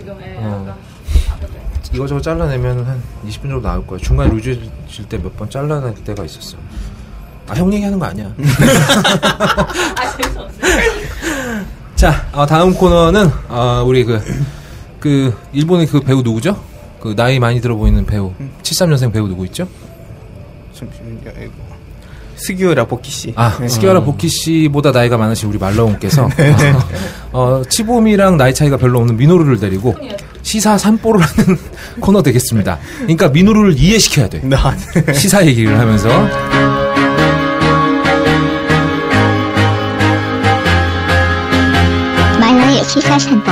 지금. 이거저거 잘라내면 한 20분 정도 나올 거야. 중간에 루즈질 때 몇 번 잘라낼 때가 있었어. 형 얘기하는 거 아니야. 재밌었어. 자, 다음 코너는 우리 그 일본의 그 배우 누구죠? 그 나이 많이 들어 보이는 배우 73년생 배우 누구 있죠? 잠시만요. 스기오라 보키 씨. 스기오라 보키 씨보다 나이가 많으신 우리 말러운께서 치보미랑 나이 차이가 별로 없는 미노루를 데리고 시사 산보를 하는 코너 되겠습니다. 그러니까 미노루를 이해시켜야 돼. 시사 얘기를 하면서. 말러의 시사 산보.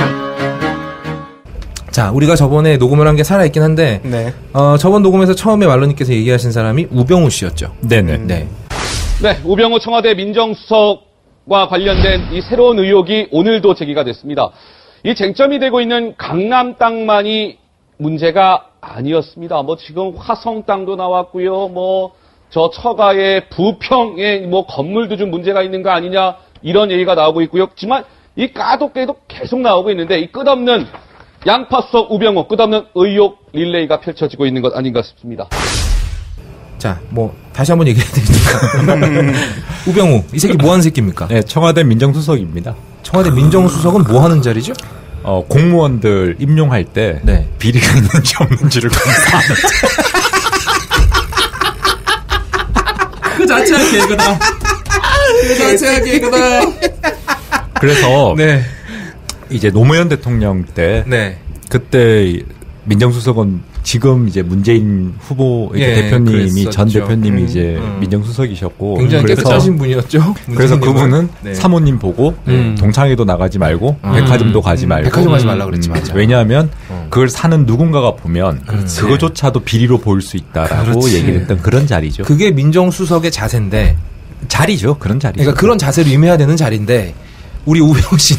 자, 우리가 저번에 녹음을 한 게 살아있긴 한데, 네. 저번 녹음에서 처음에 말러님께서 얘기하신 사람이 우병우 씨였죠. 네네. 네. 네, 우병우 청와대 민정수석과 관련된 이 새로운 의혹이 오늘도 제기가 됐습니다. 이 쟁점이 되고 있는 강남 땅만이 문제가 아니었습니다. 지금 화성 땅도 나왔고요. 저 처가의 부평에 건물도 좀 문제가 있는 거 아니냐 이런 얘기가 나오고 있고요. 하지만 이 까도 깨도 계속 나오고 있는데 이 끝없는 양파수석 우병우 끝없는 의혹 릴레이가 펼쳐지고 있는 것 아닌가 싶습니다. 자, 다시 한번 얘기해야 되니까. 우병우, 이 새끼 뭐 하는 새끼입니까? 네, 청와대 민정수석입니다. 청와대 민정수석은 뭐 하는 자리죠? 공무원들 임용할 때 네. 비리가 있는지 없는지를 검사하는 그 자체가 개그다. 그 자체가 개그다. 그래서 네. 이제 노무현 대통령 때 네. 그때 민정수석은 지금 이제 문재인 후보 대표님이 그랬었죠. 전 대표님이 이제 민정수석이셨고 굉장히 깨끗하신 분이었죠. 그래서 그분은 사모님 보고 동창회도 나가지 말고 백화점도 가지 말고 백화점 가지 말라 그랬지. 맞아. 왜냐하면 그걸 사는 누군가가 보면 그거조차도 비리로 보일 수 있다라고 얘기를 했던 그런 자리죠. 그게 민정수석의 자세인데 자리죠. 그런 자리죠. 그러니까 그런 자세로 임해야 되는 자리인데 우리 우병우 씨는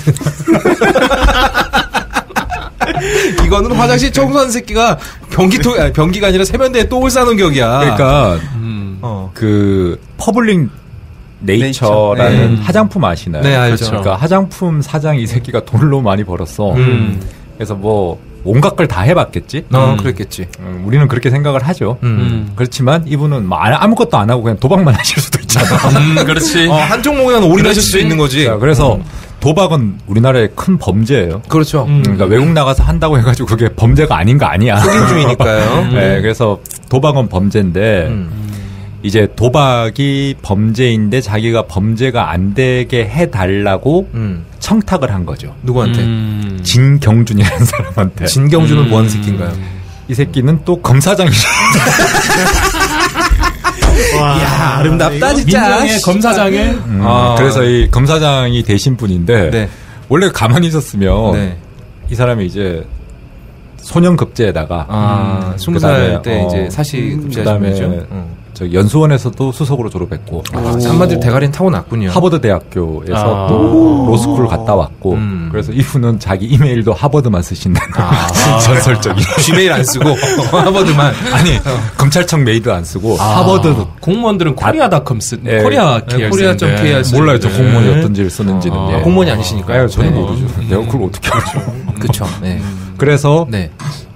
이거는 화장실 청소하는 새끼가 변기가 아니라 세면대에 똥을 싸는 격이야. 그러니까 그 퍼블릭 네이처라는 네. 화장품 아시나요? 네, 알죠. 그러니까 화장품 사장 이 새끼가 돈을 너무 많이 벌었어. 그래서 온갖 걸 다 해봤겠지. 그랬겠지. 우리는 그렇게 생각을 하죠. 그렇지만 이분은 아무것도 안 하고 그냥 도박만 하실 수도 있잖아. 그렇지. 한쪽 목에만 올인하실 수 있는 거지. 자, 그래서 도박은 우리나라의 큰 범죄예요. 그렇죠. 그러니까 외국 나가서 한다고 해가지고 그게 범죄가 아닌 거 아니야. 속임주의니까요. 네, 그래서 도박은 범죄인데 이제 도박이 범죄인데 자기가 범죄가 안 되게 해달라고 청탁을 한 거죠. 누구한테? 진경준이라는 사람한테. 진경준은 뭐 하는 새끼인가요? 이 새끼는 또 검사장이죠. 이야, 아름답다, 진짜. 민정의 검사장에. 그래서 이 검사장이 되신 분인데, 네. 원래 가만히 있었으면, 네. 이 사람이 이제, 소년급제에다가, 20살 때 이제 사시급제하신 분이죠. 저 연수원에서도 수석으로 졸업했고, 한마디로 대가리는 타고났군요. 하버드 대학교에서 또 로스쿨 갔다 왔고, 그래서 이분은 자기 이메일도 하버드만 쓰신다는 전설적인. G메일 안 쓰고 하버드만. 아니 검찰청 메일도 안 쓰고 하버드 공무원들은 코리아닷컴 예, 코리아 KR 코리아.kr 몰라요. 저 공무원이 어떤지를 쓰는지는. 공무원이 아니시니까요. 저는 네. 모르죠. 내가 그걸 어떻게 알죠? 그렇죠. 네. 그래서 네.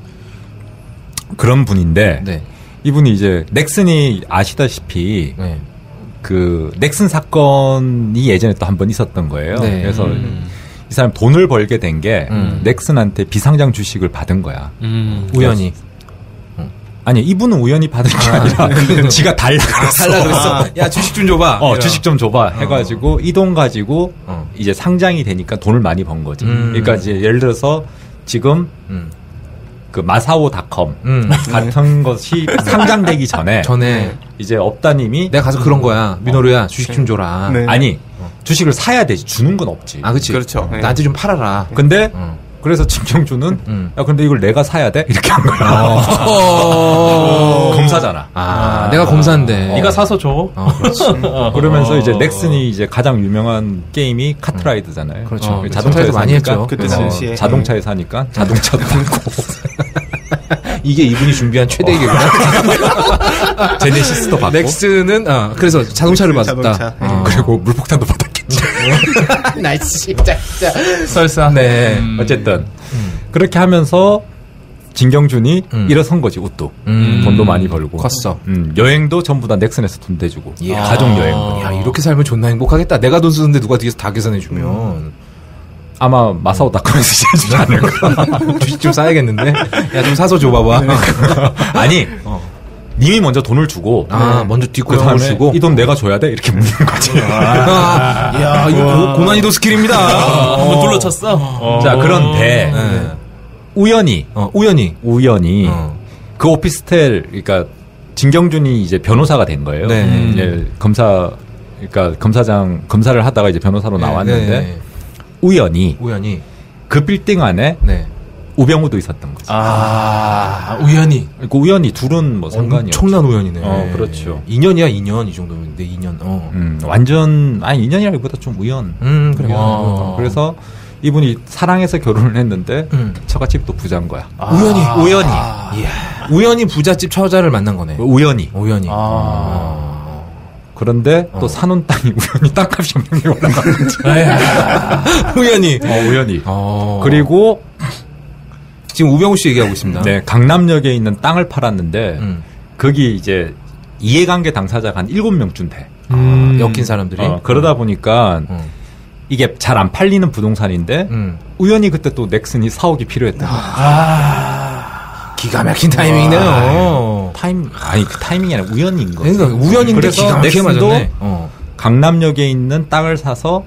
그런 분인데 네. 이분이 이제 넥슨이 아시다시피 네. 그 넥슨 사건이 예전에 또 한 번 있었던 거예요. 네. 그래서 이 사람 돈을 벌게 된 게 넥슨한테 비상장 주식을 받은 거야. 우연히. 아니 이분은 우연히 받은 게 아니라 지가 달라 그랬어. 야 주식 좀 줘봐. 주식 좀 줘봐 해가지고 이 돈 가지고 이제 상장이 되니까 돈을 많이 번 거지. 그러니까 이제 예를 들어서 지금 그 마사오닷컴 같은 것이 상장되기 전에 이제 업다님이 내가 가서 그런 거야. 민호루야 주식 좀 줘라. 네. 아니 주식을 사야 되지 주는 건 없지. 그렇지. 그렇죠. 나한테 좀 팔아라. 근데 그래서 진경준은 야 근데 이걸 내가 사야 돼? 이렇게 한 거야. 검사잖아. 내가 검사인데. 네가 사서 줘. 그렇지. 그러면서 이제 넥슨이 이제 가장 유명한 게임이 카트라이드잖아요. 그렇죠. 자동차에서 많이 했죠. 그때 당시에. 자동차에 사니까 자동차도 받고. 이게 이분이 준비한 최대 얘기구나. 제네시스도 받고. 넥슨은 그래서 자동차를 받았다. 자동차. 그리고 물폭탄도 받았겠지. 나이스 진짜. 설사. 네. 어쨌든 그렇게 하면서 진경준이 일어선 거지, 옷도. 돈도 많이 벌고. 컸어. 여행도 전부 다 넥슨에서 돈 대주고. 이야. 가족 여행도. 야, 이렇게 살면 존나 행복하겠다. 내가 돈 쓰는데 누가 뒤에서 다 계산해주면. 아마 마사오닷컴에서 지어주지 않을까. 주식 좀 싸야겠는데? 야, 좀 사서 줘봐봐. 아니, 님이 먼저 돈을 주고. 먼저 그 뒷고용을 다음에 주고. 이 돈 내가 줘야 돼? 이렇게 묻는 거지. 야, 이거 고난이도 스킬입니다. 한번 둘러쳤어. 자, 그런데, 네. 우연히, 우연히. 그 오피스텔, 그러니까, 진경준이 이제 변호사가 된 거예요. 네. 이제 그러니까 검사를 하다가 이제 변호사로 나왔는데, 네. 우연히 그 빌딩 안에 네. 우병우도 있었던 거죠. 우연히. 그러니까 우연히 둘은 뭐 상관이 엄청난 우연이네. 그렇죠. 2년이야, 2년. 이 정도면. 2년. 완전, 2년이라기보다 좀 우연. 그래. 그래서 이분이 사랑해서 결혼을 했는데, 처갓집도 부자인 거야. 우연히. 우연히 부잣집 처자를 만난 거네. 우연히. 그런데 또 사놓은 땅이 우연히 땅값이 엄청 올라가는 우연히. 우연히. 그리고 지금 우병우 씨 얘기하고 있습니다. 네, 강남역에 있는 땅을 팔았는데 거기 이제 이해관계 당사자가 한 7명쯤 돼. 엮인 사람들이. 그러다 보니까 이게 잘 안 팔리는 부동산인데 우연히 그때 또 넥슨이 사옥이 필요했다. 기가 막힌 타이밍이네요. 그 타이밍이 아니라 우연인 거죠. 그러니까 우연인데 그래서 기가 막히게 넥슨도 맞았네. 강남역에 있는 땅을 사서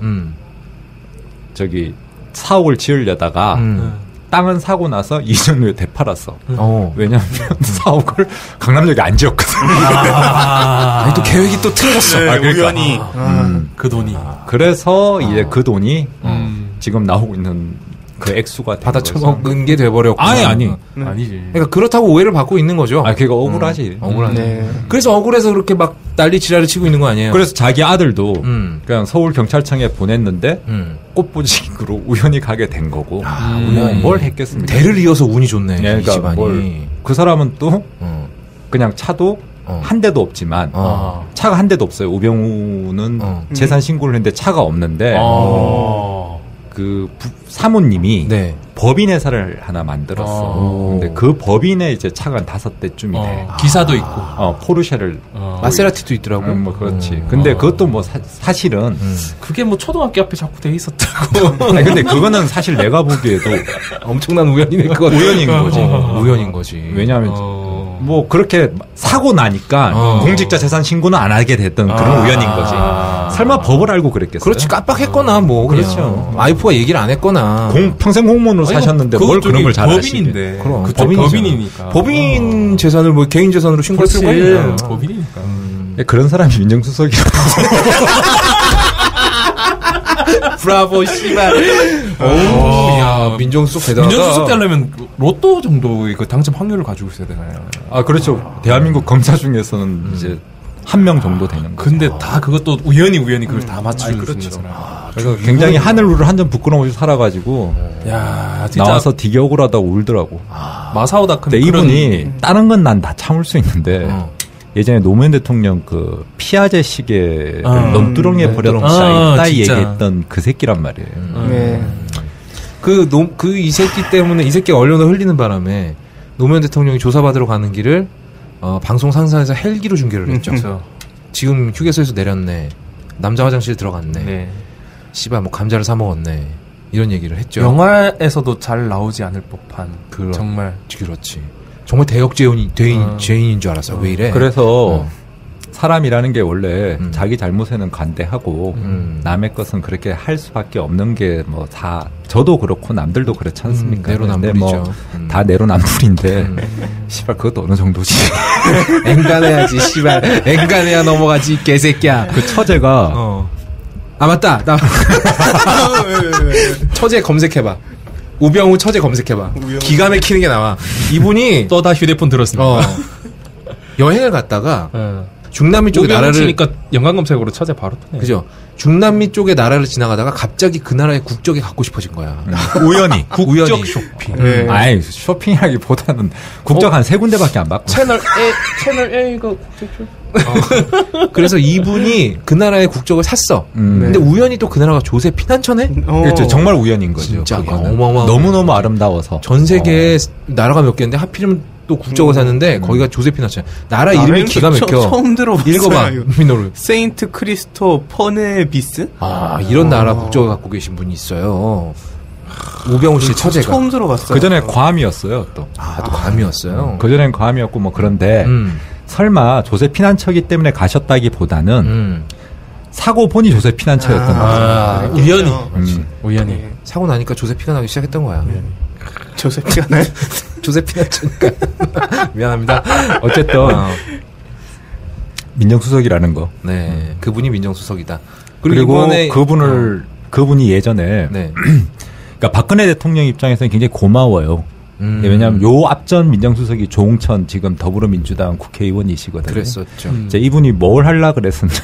저기 사옥을 지으려다가 땅은 사고 나서 2년 후에 되팔았어. 왜냐하면 사옥을 강남역에 안 지었거든. 아니, 또 계획이 또 틀어졌어. 우연히. 그 돈이. 그래서 이제 그 돈이 지금 나오고 있는 그 액수가 받아 처먹은 게 돼버렸고. 아니지. 그러니까 그렇다고 오해를 받고 있는 거죠. 그게 억울하지. 억울하네. 네. 그래서 억울해서 그렇게 막 난리 지랄을 치고 있는 거 아니에요? 그래서 자기 아들도 그냥 서울 경찰청에 보냈는데 꽃보직으로 우연히 가게 된 거고. 뭘 했겠습니까? 대를 이어서 운이 좋네. 네, 이 집안이. 그 사람은 또 그냥 차도 한 대도 없지만 차가 한 대도 없어요. 우병우는 재산 신고를 했는데 차가 없는데 그 사모님이 네. 법인 회사를 하나 만들었어. 근데 그 법인에 이제 차가 5대쯤이 돼. 기사도 있고. 포르쉐를. 마세라티도 있더라고. 뭐 그렇지. 근데 그것도 뭐 사실은. 그게 뭐 초등학교 앞에 자꾸 돼 있었다고. 아니, 근데 그거는 사실 내가 보기에도 엄청난 우연이네. 그거 우연인 거지. 우연인 거지. 왜냐하면 뭐 그렇게 사고 나니까 공직자 재산 신고는 안 하게 됐던 그런 우연인 거지. 설마 법을 알고 그랬겠어요? 그렇지. 깜빡했거나 뭐. 그렇죠. 와이프가 얘기를 안 했거나. 평생 공무원으로 사셨는데 뭘 그런 걸 잘하시게. 법인인데. 그럼. 그쪽 법인이니까. 법인 재산을 뭐 개인 재산으로 신고할 필요가 있나. 법인이니까. 그런 사람이 민정수석이라고. 브라보, 씨발. 야, 민정수석 대단하다. 민정수석 되려면 로또 정도의 그 당첨 확률을 가지고 있어야 되나요? 그렇죠. 대한민국 검사 중에서는 이제 한 명 정도 되는 거죠. 근데 다 그것도 우연히 그걸 다 맞추는 거잖아. 그래서 굉장히 하늘루를 한 점 부끄러움없이 살아가지고 야, 진짜 나와서 되게 억울하다고 울더라고. 마사오닷컴. 근데 이분이 다른 건 난 다 참을 수 있는데 예전에 노무현 대통령 그 피아제 시계를 논두렁에 버렸다 이따 얘기했던 그 새끼란 말이에요. 네. 이 새끼 때문에 이 새끼가 언론에 흘리는 바람에 노무현 대통령이 조사받으러 가는 길을 방송 상사에서 헬기로 중계를 했죠. 지금 휴게소에서 내렸네. 남자 화장실 들어갔네. 네. 씨발 뭐 감자를 사 먹었네. 이런 얘기를 했죠. 영화에서도 잘 나오지 않을 법한. 정말. 그렇지. 정말 죄인인 줄 알았어. 왜 이래? 그래서 사람이라는 게 원래 자기 잘못에는 관대하고 남의 것은 그렇게 할 수밖에 없는 게 뭐 다 저도 그렇고 남들도 그렇지 않습니까? 내로남불이죠. 다 내로남불인데 씨발 그것도 어느 정도지. 앵간해야지 씨발. 앵간해야 넘어가지 개새끼야. 그 처제가 맞다. 처제 검색해봐. 우병우 처제 검색해봐. 기가 막히는 게 나와. 이분이 또 다 휴대폰 들었습니다. 여행을 갔다가 중남미 쪽의 나라를 치니까 연관 검색으로 찾아 바로 뜨네. 그죠? 중남미 쪽의 나라를 지나가다가 갑자기 그 나라의 국적이 갖고 싶어진 거야. 우연히. 우연히. 쇼핑. 네. 아이, 쇼핑하기보다는 국적 한 3군데밖에 안 받고. 채널 A가 그래서 이분이 그 나라의 국적을 샀어. 근데 우연히 또 그 나라가 조세 피난처네? 그렇죠. 정말 우연인 거죠. 진짜 그거는. 어마어마한 너무너무 아름다워서. 전 세계에 나라가 몇 개인데 하필이면 또 국적을 샀는데 거기가 조세 피난처야. 나라 이름이 기가 막혀. 처음 들어봤어요. 읽어봐, 민호를. 세인트 크리스토 퍼네비스? 이런 나라 국적을 갖고 계신 분이 있어요. 우병우 씨의 처제가. 처음 들어봤어요. 그 전에 괌이었어요, 또. 또 감이었어요. 그 전엔 괌이었고, 뭐 그런데, 설마 조세 피난처기 때문에 가셨다기보다는, 사고 보니 조세 피난처였던 거죠. 우연히. 우연히. 사고 나니까 조세 피가 나기 시작했던 거야. 조세피가 나요? 조세 피난처니까. 미안합니다. 어쨌든, 민정수석이라는 거. 네. 그분이 민정수석이다. 그리고 이번에 그분이 예전에, 네. 그러니까 박근혜 대통령 입장에서는 굉장히 고마워요. 왜냐하면 요 앞전 민정수석이 조홍천 지금 더불어민주당 국회의원이시거든요. 그랬었죠. 이제 이분이 뭘 하려 그랬었냐면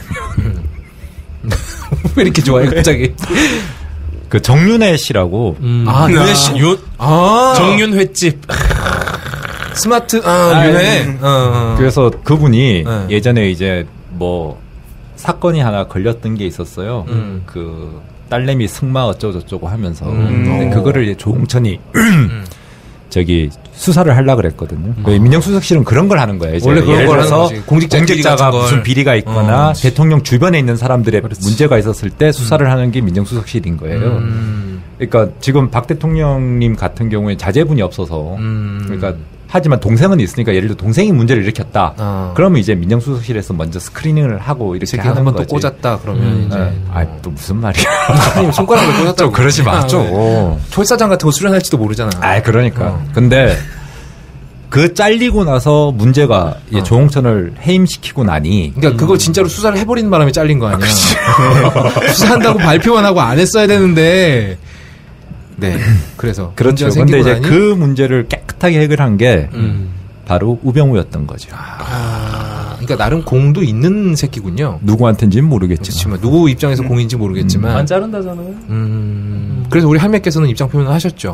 왜 이렇게 좋아해 갑자기? 그 정윤회 씨라고 윤혜 씨. 정윤 횟집. 스마트 윤혜. 그래서 그분이 네. 예전에 이제 뭐 사건이 하나 걸렸던 게 있었어요. 그 딸내미 승마 어쩌고저쩌고 하면서 근데 그거를 이제 조홍천이 저기 수사를 하려 그랬거든요. 민정수석실은 그런 걸 하는 거예요. 이제 원래 그런 예를 걸 들어서 하는 거지. 공직자가 무슨 비리가 있거나 대통령 주변에 있는 사람들의 문제가 있었을 때 수사를 하는 게 민정수석실인 거예요. 그러니까 지금 박 대통령님 같은 경우에 자제분이 없어서 그러니까 하지만 동생은 있으니까 예를 들어 동생이 문제를 일으켰다. 그러면 이제 민정수석실에서 먼저 스크리닝을 하고 이렇게 하는 한번 또 거지. 꽂았다 그러면 이제 또 무슨 말이야? 아니, 손가락을 꽂았다. 좀 그러지 마. 좀. 철사장 같은 거 수련할지도 모르잖아. 그러니까. 근데 그 잘리고 나서 문제가 조홍천을 해임시키고 나니. 그러니까 그걸 진짜로 수사를 해버리는 바람에 잘린 거 아니야. 수사한다고 발표만 하고 안 했어야 되는데. 네. 그래서. 그렇죠. 근데 이제 그 문제를 깨끗하게 해결한 게 바로 우병우였던 거죠. 그러니까 나름 공도 있는 새끼군요. 누구한테인지는 모르겠지만. 누구 입장에서 공인지 모르겠지만. 안 자른다잖아. 그래서 우리 할매께서는 입장 표명을 하셨죠.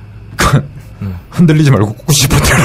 흔들리지 말고 꽂고 싶었대요.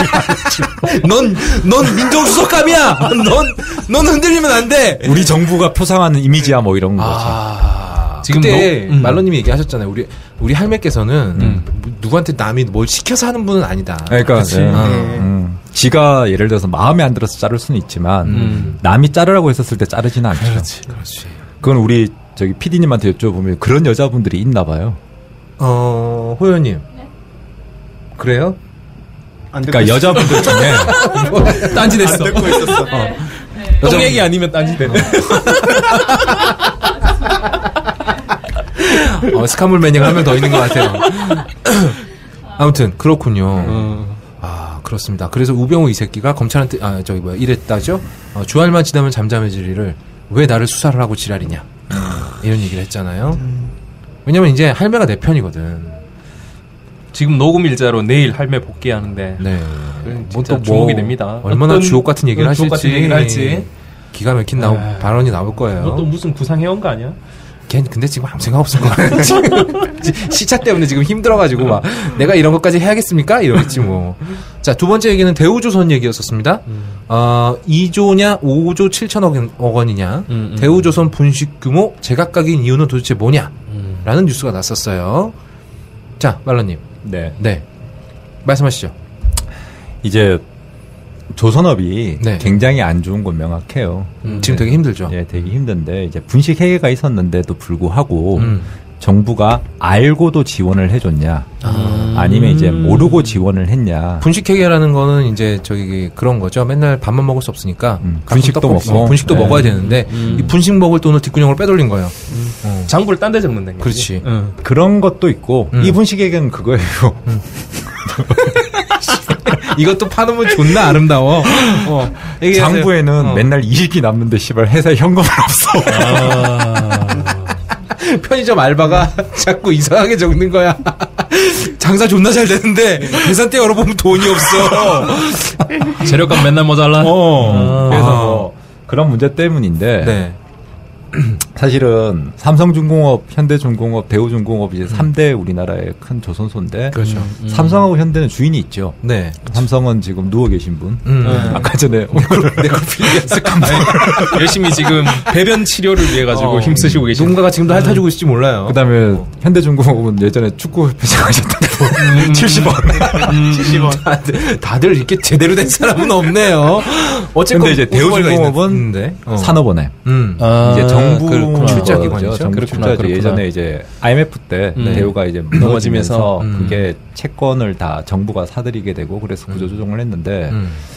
넌 민정수석감이야! 넌 흔들리면 안 돼! 우리 정부가 표상하는 이미지야, 뭐 이런 거죠. 지금 그때 말로님이 얘기하셨잖아요. 우리 할매께서는 누구한테 남이 뭘 시켜서 하는 분은 아니다. 그러니까 지가 예를 들어서 마음에 안 들어서 자를 수는 있지만 남이 자르라고 했었을 때 자르지는 않죠. 그렇지. 그건 우리 저기 PD님한테 여쭤보면 그런 여자분들이 있나 봐요. 호연님. 네? 그래요? 그러니까 여자분들 중에 딴짓했어. 안 듣고 있었어. 똥 얘기 아니면 딴짓해. 스카물 매니아가 한 명 더 있는 것 같아요. 아무튼 그렇군요. 그렇습니다. 그래서 우병우 이 새끼가 검찰한테 이랬다죠. 주말만 지나면 잠잠해질 일을 왜 나를 수사를 하고 지랄이냐 이런 얘기를 했잖아요. 왜냐면 이제 할매가 내 편이거든. 지금 녹음 일자로 내일 할매 복귀하는데. 네. 진짜 주목이 됩니다. 얼마나 주옥 같은 얘기를 하실지. 주옥 같은 얘기를 할지. 기가 막힌 발언이 나올 거예요. 너 또 무슨 구상해온 거 아니야? 걔 근데 지금 아무 생각 없을 거야. 시차 때문에 지금 힘들어가지고 막 내가 이런 것까지 해야겠습니까? 이러겠지 뭐. 자, 두 번째 얘기는 대우조선 얘기였었습니다. 2조냐 5조 7천억 원이냐. 대우조선 분식 규모 제각각인 이유는 도대체 뭐냐? 라는 뉴스가 났었어요. 자, 말러님. 네. 말씀하시죠. 이제 조선업이 네. 굉장히 안 좋은 건 명확해요. 지금 되게 힘들죠. 예, 되게 힘든데 이제 분식 회계가 있었는데도 불구하고 정부가 알고도 지원을 해줬냐, 아니면 이제 모르고 지원을 했냐. 분식 회계라는 거는 이제 저기 그런 거죠. 맨날 밥만 먹을 수 없으니까 분식도 먹고 분식도 네. 먹어야 되는데 이 분식 먹을 돈을 뒷구녕으로 빼돌린 거예요. 장부를 딴 데 적는 거지. 그렇지. 그런 것도 있고 이 분식 회계는 그거예요. 이것도 파놓으면 존나 아름다워. 장부에는 맨날 이익이 남는데 씨발 회사에 현금은 없어. 편의점 알바가 자꾸 이상하게 적는 거야. 장사 존나 잘 되는데 계산대 열어보면 돈이 없어. 재료값 맨날 모자라. 그래서 뭐 그런 문제 때문인데 네. 사실은 삼성중공업, 현대중공업, 대우중공업 이제 3대 우리나라의 큰 조선소인데 그렇죠. 삼성하고 현대는 주인이 있죠. 네. 삼성은 지금 누워 계신 분. 아까 전에 네크로필리아스 열심히 지금 배변 치료를 위해 가지고 힘쓰시고 계신 누군가가 지금도 핥아주고 있을지 몰라요. 그다음에 현대중공업은 예전에 축구 회장하셨다고 70원. 70원. 다들 이렇게 제대로 된 사람은 없네요. 어쨌든 근데 이제 대우중공업은 산업원에 이제 정부 출자기관이죠. 정부 출자지. 예전에 이제 IMF 때 대우가 이제 무너지면서 그게 채권을 다 정부가 사들이게 되고 그래서 구조조정을 했는데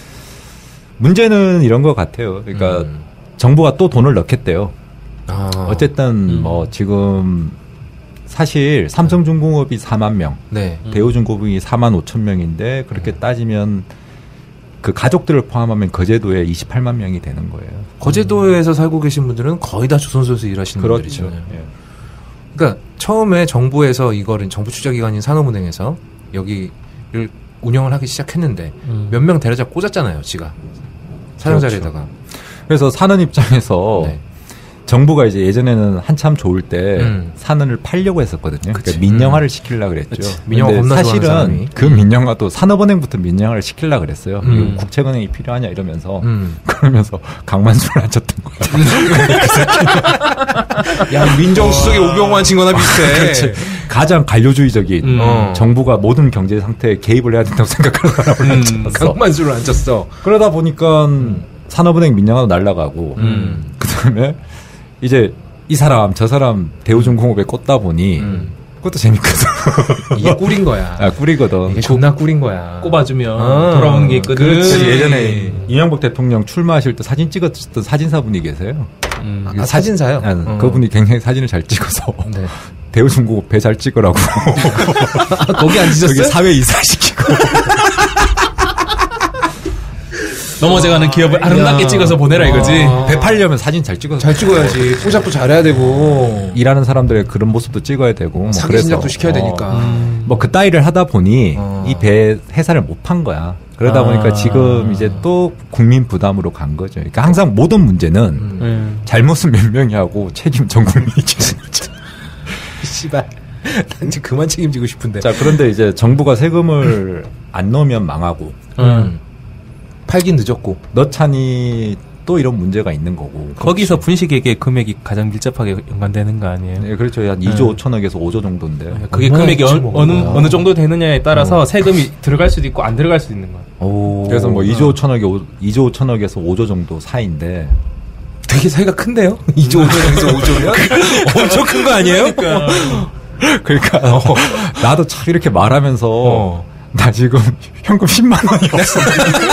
문제는 이런 것 같아요. 그러니까 정부가 또 돈을 넣겠대요. 어쨌든 뭐 지금 사실 삼성중공업이 4만 명, 네. 대우중공업이 4만 5천 명인데 그렇게 따지면 그 가족들을 포함하면 거제도에 28만 명이 되는 거예요. 거제도에서 살고 계신 분들은 거의 다 조선소에서 일하시는 그렇죠. 분들이잖아요. 예. 그러니까 처음에 정부에서 이거를 정부 출자기관인 산업은행에서 여기를 운영을 하기 시작했는데 몇 명 데려다 꽂았잖아요. 지가 사장 자리에다가. 그래서 사는 입장에서 네. 정부가 이제 예전에는 한참 좋을 때 산업을 팔려고 했었거든요. 그러니까 민영화를 시키려고 그랬죠. 민영화 겁나 사실은 좋아하는 사람이. 그 민영화도 산업은행부터 민영화를 시키려고 그랬어요. 이거 국책은행이 필요하냐 이러면서 그러면서 강만수를 앉혔던 거야. 야 민정수석의 오병환 친거나 비슷해. 그렇지. 가장 관료주의적인 정부가 모든 경제 상태에 개입을 해야 된다고 생각하는 사람을 앉혔어. 강만수를 앉혔어. 그러다 보니까 산업은행 민영화도 날라가고 그다음에 이제 이 사람 저 사람 대우중공업에 꽂다 보니 그것도 재밌거든. 이게 꿀인 거야. 아, 꿀이거든. 이게 존나 꿀인 거야. 꼽아주면 돌아오는 게 있거든. 그렇지. 예전에 이명박 대통령 출마하실 때 사진 찍었던 사진사분이 계세요. 사진사요? 그분이 굉장히 사진을 잘 찍어서 네. 대우중공업 배 잘 찍으라고 거기 앉으셨어요? 저기 사회 이사시키고 넘어져가는 기업을 아름답게 찍어서 보내라 이거지. 배 팔려면 사진 잘 찍어서 잘 찍어야지. 포잡도 잘해야 되고. 일하는 사람들의 그런 모습도 찍어야 되고 뭐 사기 신작도 시켜야 되니까. 뭐 그 따위를 하다 보니 이 배 회사를 못 판 거야. 그러다 보니까 지금 이제 또 국민 부담으로 간 거죠. 그러니까 항상 모든 문제는 잘못은 몇 명이 하고 책임 전 국민이 지는 거죠. 씨발. 난 이제 그만 책임지고 싶은데. 자, 그런데 이제 정부가 세금을 안 넣으면 망하고 팔긴 늦었고. 넣자니 또 이런 문제가 있는 거고. 거기서 분식회계 금액이 가장 밀접하게 연관되는 거 아니에요? 네, 그렇죠. 한 2조 5천억에서 5조 정도인데. 그게 금액이 어느 정도 되느냐에 따라서 세금이 들어갈 수도 있고 안 들어갈 수도 있는 거야. 그래서 뭐 2조 5천억에서 5조 정도 사이인데. 되게 사이가 큰데요? 2조 5천에서 5조면? 엄청 큰 거 아니에요? 그러니까 나도 참 이렇게 말하면서 나 지금 현금 10만 원이 없어.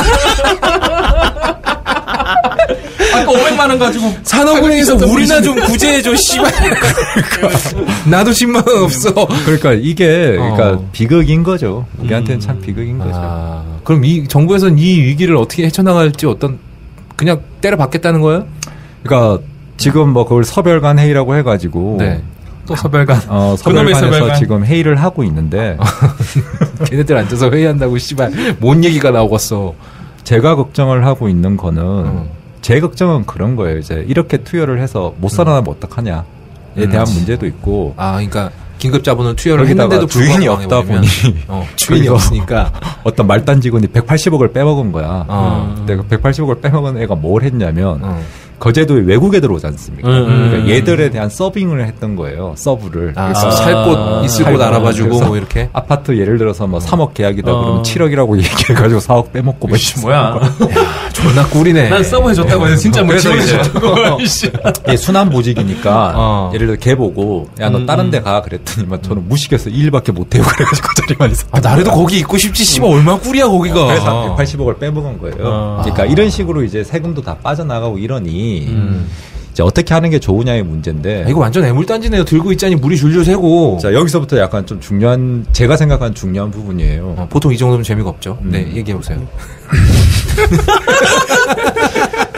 아까 500만 원 가지고 산업은행에서 우리나 좀 구제해줘, 씨발. 나도 10만 원 없어. 그러니까 이게 그러니까 비극인 거죠. 우리한테는 참 비극인 거죠. 그럼 이 정부에서는 이 위기를 어떻게 헤쳐나갈지 그냥 때려박겠다는 거예요? 그러니까 지금 뭐 그걸 서별관 회의라고 해가지고 네. 또 서별관. 서별관에서 서별관. 지금 회의를 하고 있는데 걔네들 앉아서 회의한다고 씨발 뭔 얘기가 나오겠어. 제가 걱정을 하고 있는 거는 제 걱정은 그런 거예요. 이제 이렇게 투여를 해서 못 살아나면 어떡하냐에 대한 문제도 있고. 그러니까 긴급 자본을 투여를 거기다가 했는데도 주인이 불구하고 없다 보니 주인이 없으니까 어떤 말단 직원이 180억을 빼먹은 거야. 근데 그 180억을 빼먹은 애가 뭘 했냐면 거제도에 외국에 들어오지 않습니까? 그러니까 얘들에 대한 서빙을 했던 거예요. 서브를. 그래서 살 곳, 있을 곳 알아봐주고 뭐 이렇게. 아파트 예를 들어서 뭐 3억 계약이다 그러면 7억이라고 얘기해가지고 4억 빼먹고 뭐 뭐야? 존나 꿀이네. 난 서브 해줬다고 해서 진짜 뭐 지원해줬다고. 순환 보직이니까 예를 들어 걔 보고 야 너 다른 데 가 그랬더니만 저는 무식해서 이 일밖에 못해요 그래가지고 그 자리만 있어. 나래도 거기 있고 싶지 씨발 얼마나 꿀이야 거기가. 그래서 180억을 빼먹은 거예요. 그러니까 이런 식으로 이제 세금도 다 빠져나가고 이러니 이제 어떻게 하는 게 좋으냐의 문제인데. 이거 완전 애물단지네요. 들고 있자니 물이 줄줄 새고. 자, 여기서부터 약간 좀 제가 생각하는 중요한 부분이에요. 보통 이 정도면 재미가 없죠. 네, 얘기해보세요.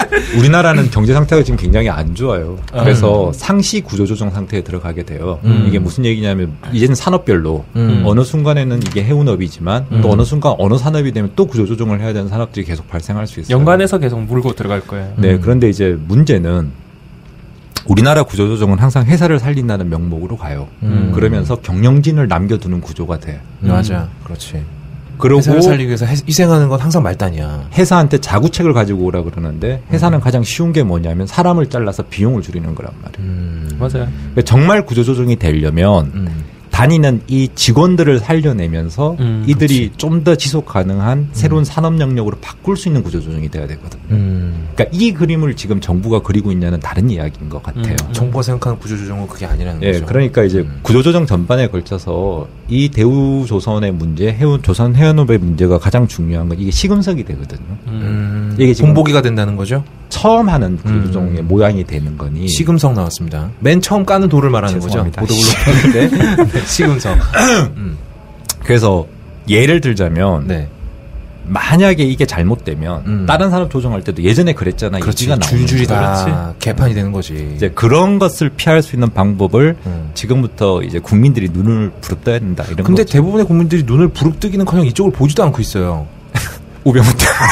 우리나라는 경제 상태가 지금 굉장히 안 좋아요. 그래서 상시 구조조정 상태에 들어가게 돼요. 이게 무슨 얘기냐면 이제는 산업별로 어느 순간에는 이게 해운업이지만 또 어느 순간 어느 산업이 되면 또 구조조정을 해야 되는 산업들이 계속 발생할 수 있어요. 연관해서 계속 물고 들어갈 거예요. 네, 그런데 이제 문제는 우리나라 구조조정은 항상 회사를 살린다는 명목으로 가요. 그러면서 경영진을 남겨두는 구조가 돼. 맞아, 그렇지. 그리고 회사를 살리기 위해서 희생하는 건 항상 말단이야. 회사한테 자구책을 가지고 오라 그러는데 회사는 가장 쉬운 게 뭐냐면 사람을 잘라서 비용을 줄이는 거란 말이에요. 맞아요. 그러니까 정말 구조조정이 되려면 다니는 이 직원들을 살려내면서 이들이 좀 더 지속 가능한 새로운 산업 영역으로 바꿀 수 있는 구조조정이 돼야 되거든요. 그러니까 이 그림을 지금 정부가 그리고 있냐는 다른 이야기인 것 같아요. 정부가 생각하는 구조조정은 그게 아니라는 예, 거죠. 그러니까 이제 구조조정 전반에 걸쳐서 이 대우조선의 문제, 조선 해운업의 문제가 가장 중요한 건 이게 시금석이 되거든요. 이게 지금 본보기가 된다는 거죠? 처음 하는 구조조정의 모양이 되는 거니. 시금석 나왔습니다. 맨 처음 까는 돌을 말하는 죄송합니다. 거죠. 보도블록 네, 시금석. 그래서 예를 들자면 네. 만약에 이게 잘못되면 다른 산업 조정할 때도 예전에 그랬잖아요. 그렇지. 얘기가 나오는 줄줄이 거죠. 다 개판이 되는 거지. 이제 그런 것을 피할 수 있는 방법을 지금부터 이제 국민들이 눈을 부릅떠야 된다. 이런 근데 거죠. 대부분의 국민들이 눈을 부릅뜨기는커녕 이쪽을 보지도 않고 있어요. 우병우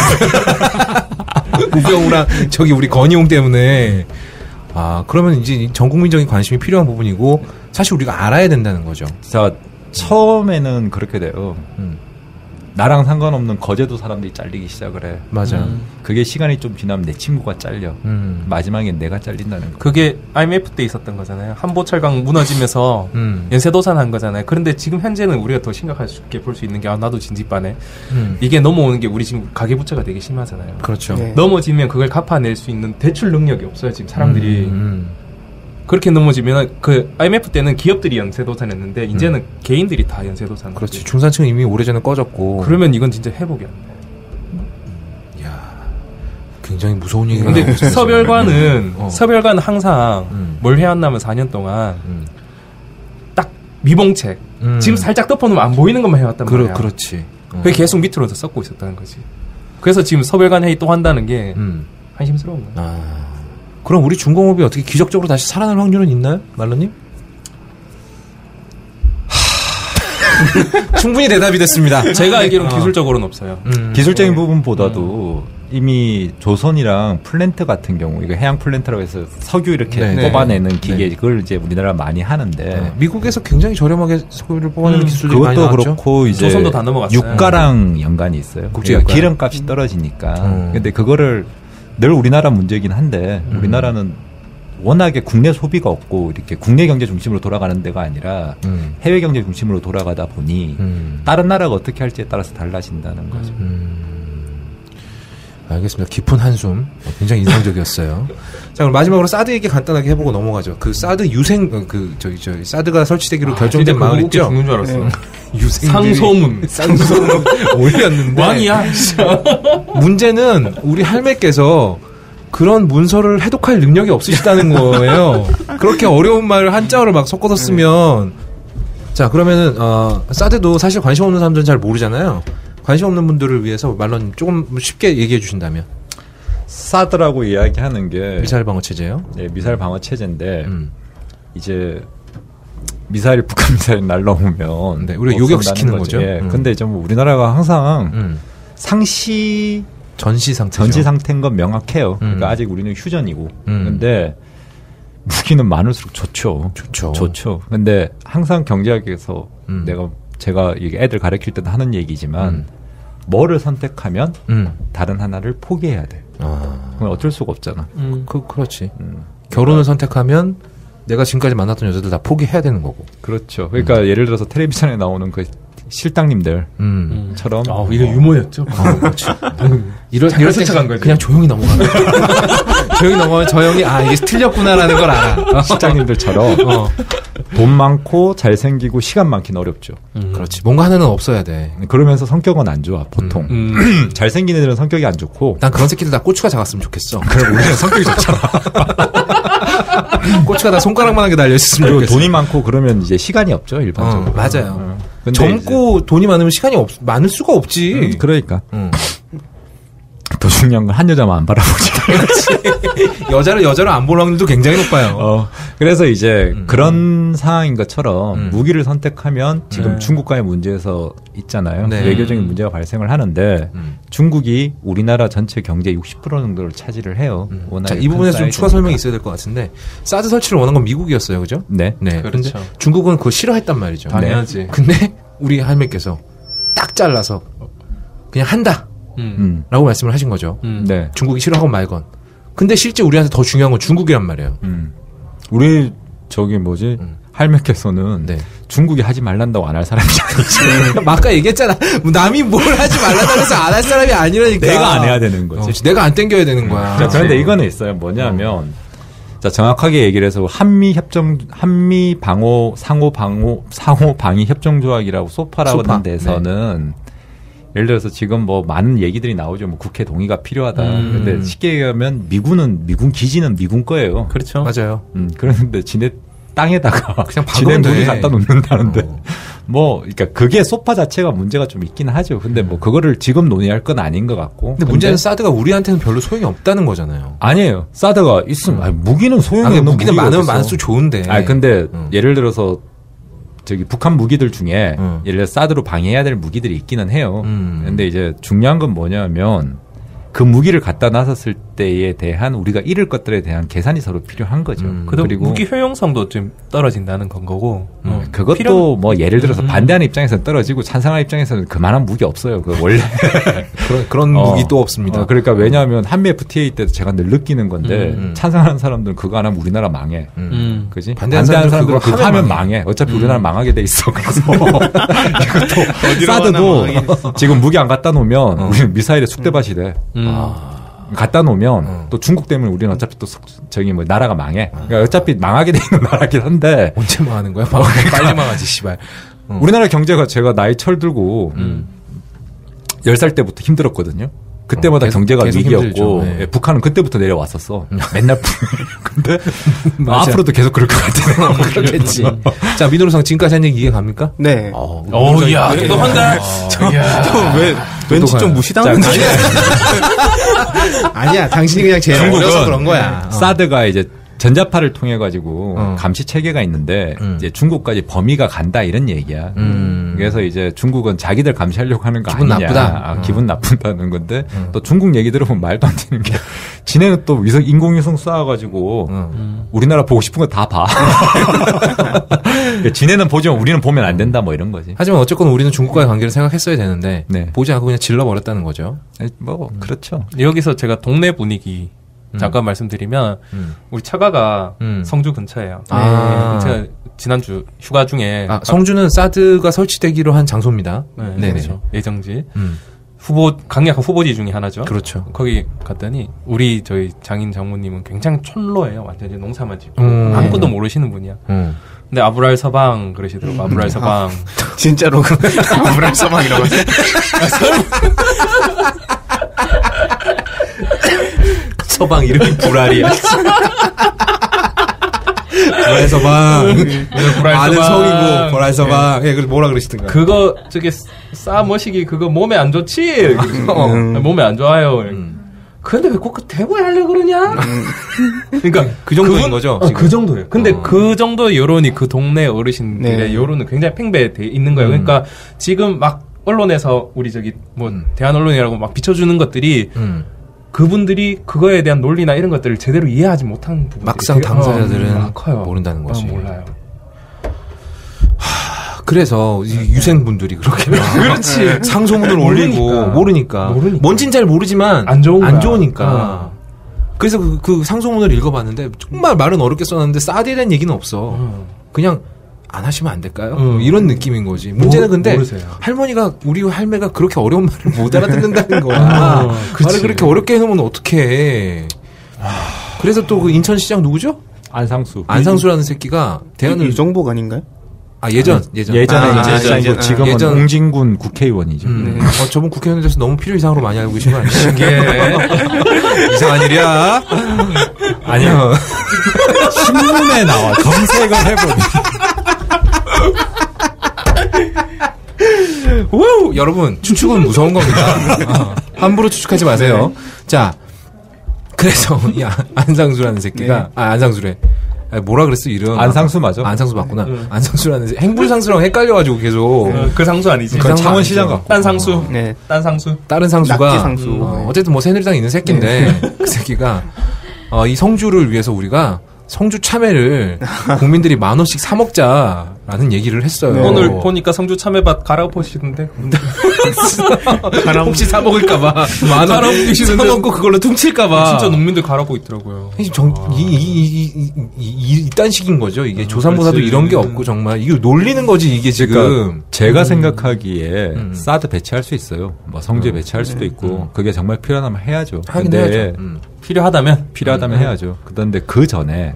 우병우랑 저기 우리 건희용 때문에. 아, 그러면 이제 전 국민적인 관심이 필요한 부분이고 사실 우리가 알아야 된다는 거죠. 자, 처음에는 그렇게 돼요. 나랑 상관없는 거제도 사람들이 잘리기 시작을 해. 맞아. 그게 시간이 좀 지나면 내 친구가 잘려. 마지막엔 내가 잘린다는 거. 그게 IMF 때 있었던 거잖아요. 한보철강 무너지면서 연쇄도산 한 거잖아요. 그런데 지금 현재는 우리가 더 심각하게 볼 수 있는 게 나도 진지빠네. 이게 넘어오는 게 우리 지금 가계부채가 되게 심하잖아요. 그렇죠. 네. 넘어지면 그걸 갚아낼 수 있는 대출 능력이 없어요. 지금 사람들이. 그렇게 넘어지면 그 IMF 때는 기업들이 연쇄도산했는데 이제는 개인들이 다 연쇄도산. 그렇지. 중산층은 이미 오래전에 꺼졌고. 그러면 이건 진짜 회복이 안 돼. 야, 굉장히 무서운 얘기가 근데 나오고 있어요. 서별관은 서별관은 항상 뭘 해왔냐면 4년 동안 딱 미봉책 지금 살짝 덮어놓으면 안 보이는 것만 해왔단 말이야. 그렇지. 그게 계속 밑으로서 썩고 있었다는 거지. 그래서 지금 서별관 회의 또 한다는 게 한심스러운 거야. 아. 그럼 우리 중공업이 어떻게 기적적으로 다시 살아날 확률은 있나요? 말러님? 충분히 대답이 됐습니다. 제가 알기로는 기술적으로는 없어요. 기술적인 부분보다도 이미 조선이랑 플랜트 같은 경우, 이거 해양 플랜트라고 해서 석유 이렇게 네. 뽑아내는 기계, 그걸 이제 우리나라 많이 하는데. 미국에서 굉장히 저렴하게 석유를 뽑아내는 기술들이 많이 그것도 나왔죠. 그렇고, 이제. 조선도 다 넘어갔어요. 유가랑 연관이 있어요. 국제유가. 기름값이 떨어지니까. 근데 그거를 늘 우리나라 문제이긴 한데, 우리나라는 워낙에 국내 소비가 없고 이렇게 국내 경제 중심으로 돌아가는 데가 아니라 해외 경제 중심으로 돌아가다 보니 다른 나라가 어떻게 할지에 따라서 달라진다는 거죠. 알겠습니다. 깊은 한숨. 굉장히 인상적이었어요. 자, 그럼 마지막으로 사드 얘기 간단하게 해보고 넘어가죠. 그 사드 유생, 저기 사드가 설치되기로 결정된 마을 있죠? 죽는 줄 알았어. 유생 상소문 올렸는데. 왕이야. 문제는 우리 할매께서 그런 문서를 해독할 능력이 없으시다는 거예요. 그렇게 어려운 말을 한자어를 막 섞어서 쓰면. 자, 그러면은, 사드도 사실 관심 없는 사람들은 잘 모르잖아요. 관심 없는 분들을 위해서 말론 조금 쉽게 얘기해 주신다면. 사드라고 이야기하는 게 미사일 방어 체제요? 네, 미사일 방어 체제인데 이제 북한 미사일 날라오면 네, 우리가 요격시키는 거죠. 예, 근데 좀 우리나라가 항상 전시 상태인 건 명확해요. 그러니까 아직 우리는 휴전이고. 근데 무기는 많을수록 좋죠. 근데 항상 경제학에서 제가 이게 애들 가르칠 때도 하는 얘기지만 뭐를 선택하면 다른 하나를 포기해야 돼. 그건 어쩔 수가 없잖아. 그렇지. 결혼을 선택하면 내가 지금까지 만났던 여자들 다 포기해야 되는 거고. 그렇죠. 그러니까 예를 들어서 텔레비전에 나오는 그 실장님들처럼. 이게 유머였죠. 그렇지. 이럴 때 거지. 그냥 조용히 넘어가는 조용히 넘어가면 저 형이 이게 틀렸구나라는 걸 알아. 실장님들처럼 돈 많고 잘생기고 시간 많기는 어렵죠. 그렇지. 뭔가 하나는 없어야 돼. 그러면서 성격은 안 좋아, 보통. 잘생긴 애들은 성격이 안 좋고. 난 그런 새끼들 다 고추가 작았으면 좋겠어. 그래, 우리는 성격이 좋잖아. 고추가 다 손가락만한 게 달려있으면 그리고 좋겠어. 돈이 많고 그러면 이제 시간이 없죠, 일반적으로. 맞아요. 젊고 돈이 많으면 시간이 많을 수가 없지. 그러니까. 더 중요한 건 한 여자만 안 바라보지. 여자를 안 볼 확률도 굉장히 높아요. 그래서 이제 그런 상황인 것처럼 무기를 선택하면 지금 중국과의 문제에서 있잖아요. 네. 외교적인 문제가 발생을 하는데 중국이 우리나라 전체 경제 60% 정도를 차지를 해요. 자, 이 부분에서 좀 추가 설명이 있어야 될 것 같은데 사드 설치를 원한 건 미국이었어요, 그죠? 네. 그런데 그렇죠. 중국은 그거 싫어했단 말이죠. 당연하지. 네. 근데 우리 할매께서 딱 잘라서 그냥 한다. 라고 말씀을 하신 거죠. 네. 중국이 싫어하건 말건. 근데 실제 우리한테 더 중요한 건 중국이란 말이에요. 우리 저기 뭐지 할매께서는 네. 중국이 하지 말란다고 안 할 사람이 아니지. 아까 얘기했잖아. 남이 뭘 하지 말라고 해서 안 할 사람이 아니라니까. 내가 안 해야 되는 거지. 내가 안 땡겨야 되는 거야. 자, 그런데 이거는 있어요. 뭐냐면 자, 정확하게 얘기를 해서 한미 방호 상호 방위 협정 조약이라고 소파라고 하는 데서는 예를 들어서 지금 뭐 많은 얘기들이 나오죠. 뭐 국회 동의가 필요하다. 근데 쉽게 얘기하면 미군 기지는 미군 거예요. 그렇죠. 맞아요. 그런데 지네 땅에다가 그냥 지네 박으면 무기 돼. 갖다 놓는다는데 뭐 그러니까 그게 소파 자체가 문제가 좀 있긴 하죠. 근데 뭐 그거를 지금 논의할 건 아닌 것 같고. 근데 문제는 사드가 우리한테는 별로 소용이 없다는 거잖아요. 아니에요. 사드가 있으면 아니, 무기는 소용이 없는 무기는 무기가 많으면 어딨어. 많을수록 좋은데. 근데 예를 들어서 저기 북한 무기들 중에 예를 들어 사드로 방해해야 될 무기들이 있기는 해요. 근데 이제 중요한 건 뭐냐면 그 무기를 갖다 놨었을 때에 대한 우리가 잃을 것들에 대한 계산이 서로 필요한 거죠. 그리고 무기 효용성도 좀 떨어진다는 건 거고. 그것도 뭐 예를 들어서 반대하는 입장에서는 떨어지고 찬성하는 입장에서는 그만한 무기 없어요. 그 원래 그런 무기 또 없습니다. 그러니까 왜냐하면 한미 FTA 때도 제가 늘 느끼는 건데 찬성하는 사람들은 그거 안 하면 우리나라 망해. 그지? 반대하는 사람들은 그거 그거 하면 망해. 어차피 우리나라 망하게 돼 있어. 그래서 이것도 사드도 지금 무기 안 갖다 놓으면 우리는 미사일의 숙대밭이 돼. 갖다 놓으면 또 중국 때문에 우리는 어차피 또 저기 뭐 나라가 망해. 그러니까 어차피 망하게 돼 있는 나라긴 한데 언제 망하는 거야? 빨리 망하지, 씨발. 우리나라 경제가 제가 나이 철들고 10살 때부터 힘들었거든요. 그때마다 경제가 위기였고 네. 북한은 그때부터 내려왔었어. 맨날 근데 맞아. 앞으로도 계속 그럴 것 같아요. 그렇겠지. 자, 민호루상 지금까지 한 얘기 이해 갑니까? 네. 이야, 똑똑한다. 왠지 좀 무시당하는 자, 아니야, 당신이 그냥 제일 어려서 그런 거야. 사드가 이제 전자파를 통해 가지고 감시 체계가 있는데 이제 중국까지 범위가 간다 이런 얘기야. 그래서 이제 중국은 자기들 감시하려고 하는 거 기분 아니냐. 나쁘다. 기분 나쁜다는 건데 또 중국 얘기 들어보면 말도 안 되는 게 지네는 또 인공위성 쏴가지고 우리나라 보고 싶은 거 다 봐. 그러니까 지네는 보지만 우리는 보면 안 된다 뭐 이런 거지. 하지만 어쨌건 우리는 중국과의 관계를 생각했어야 되는데 네. 보지 않고 그냥 질러버렸다는 거죠. 뭐 그렇죠. 여기서 제가 동네 분위기 잠깐 말씀드리면 우리 처가가 성주 근처예요. 아. 제가 지난주 휴가 중에 성주는 사드가 설치되기로 한 장소입니다. 네, 그렇죠. 예정지 강력한 후보지 중에 하나죠. 그렇죠. 거기 갔더니 저희 장인 장모님은 굉장히 촌로예요. 완전히 농사만 짓고 아무것도 모르시는 분이야. 근데 아브랄 서방 그러시더라고. 아브랄 서방. 진짜로 아브랄 서방이라고 하세요? 서방 이름이 불알이야. 불알 서방. 아는 성이고 불알 서방. 예, 그래서 뭐라 그러시던가. 그거 싸 머시기 그거 몸에 안 좋지. 몸에 안 좋아요. 근데 왜 꼭 그 대구에 하려고 그러냐? 그러니까 그 정도인 거죠. 지금? 그 정도예요. 근데 그 정도 여론이 그 동네 어르신들의 여론은 굉장히 팽배돼 있는 거예요. 그러니까 지금 막 언론에서 우리 대한 언론이라고 막 비춰주는 것들이 그분들이 그거에 대한 논리나 이런 것들을 제대로 이해하지 못한 부분들이 막상 당사자들은 커요. 모른다는 거지. 몰라요. 그래서 유생분들이 그렇게 그렇지 상소문을 올리고 모르니까 뭔진 잘 모르지만 안 좋으니까 그래서 그 상소문을 읽어봤는데 정말 말은 어렵게 써놨는데 사드에 대한 얘기는 없어. 그냥 안 하시면 안 될까요? 이런 느낌인 거지. 문제는 근데 모르세요. 우리 할매가 그렇게 어려운 말을 못 알아듣는다는 거야. 말을 그렇게 어렵게 해놓으면 어떡해. 그래서 또 그 인천시장 누구죠? 안상수라는 새끼가 대안을 유정복 아닌가요? 예전에 예전. 지금은 홍진군 국회의원이죠. 저분 국회의원에 대해서 너무 필요 이상으로 많이 알고 계신 거 아니에요? 이상한 일이야. 아니요. 신문에 나와 검색을 해보니. 여러분 추측은 무서운 겁니다. 함부로 추측하지 마세요. 자, 그래서 이 안상수라는 새끼가 안상수래. 뭐라 그랬어 이름? 안상수 맞아? 안상수 맞구나. 안상수라는 행불상수랑 헷갈려가지고 계속 그 상수 아니지? 그 창원시장 가. 딴 상수. 네. 딴 상수. 다른 상수가 낙지상수. 어쨌든 뭐 새누리당에 있는 새끼인데 그 새끼가 이 성주를 위해서 우리가 성주 참외를 국민들이 10,000원씩 사 먹자라는 얘기를 했어요. 네. 오늘 보니까 성주 참외밭 갈아엎으시던데. 혹시 사 먹을까봐 10,000원 사 먹고 그걸로 퉁칠까봐. 진짜 농민들 갈아엎고 있더라고요. 이딴 식인 거죠. 이게 조산보사도 이런 게 없고 정말 이거 놀리는 거지 이게 지금. 그러니까 제가 생각하기에 사드 배치할 수 있어요. 뭐 성주에 배치할 수도 있고 그게 정말 필요하다면 해야죠. 하긴 근데 해야죠. 필요하다면 해야죠. 그런데 그 전에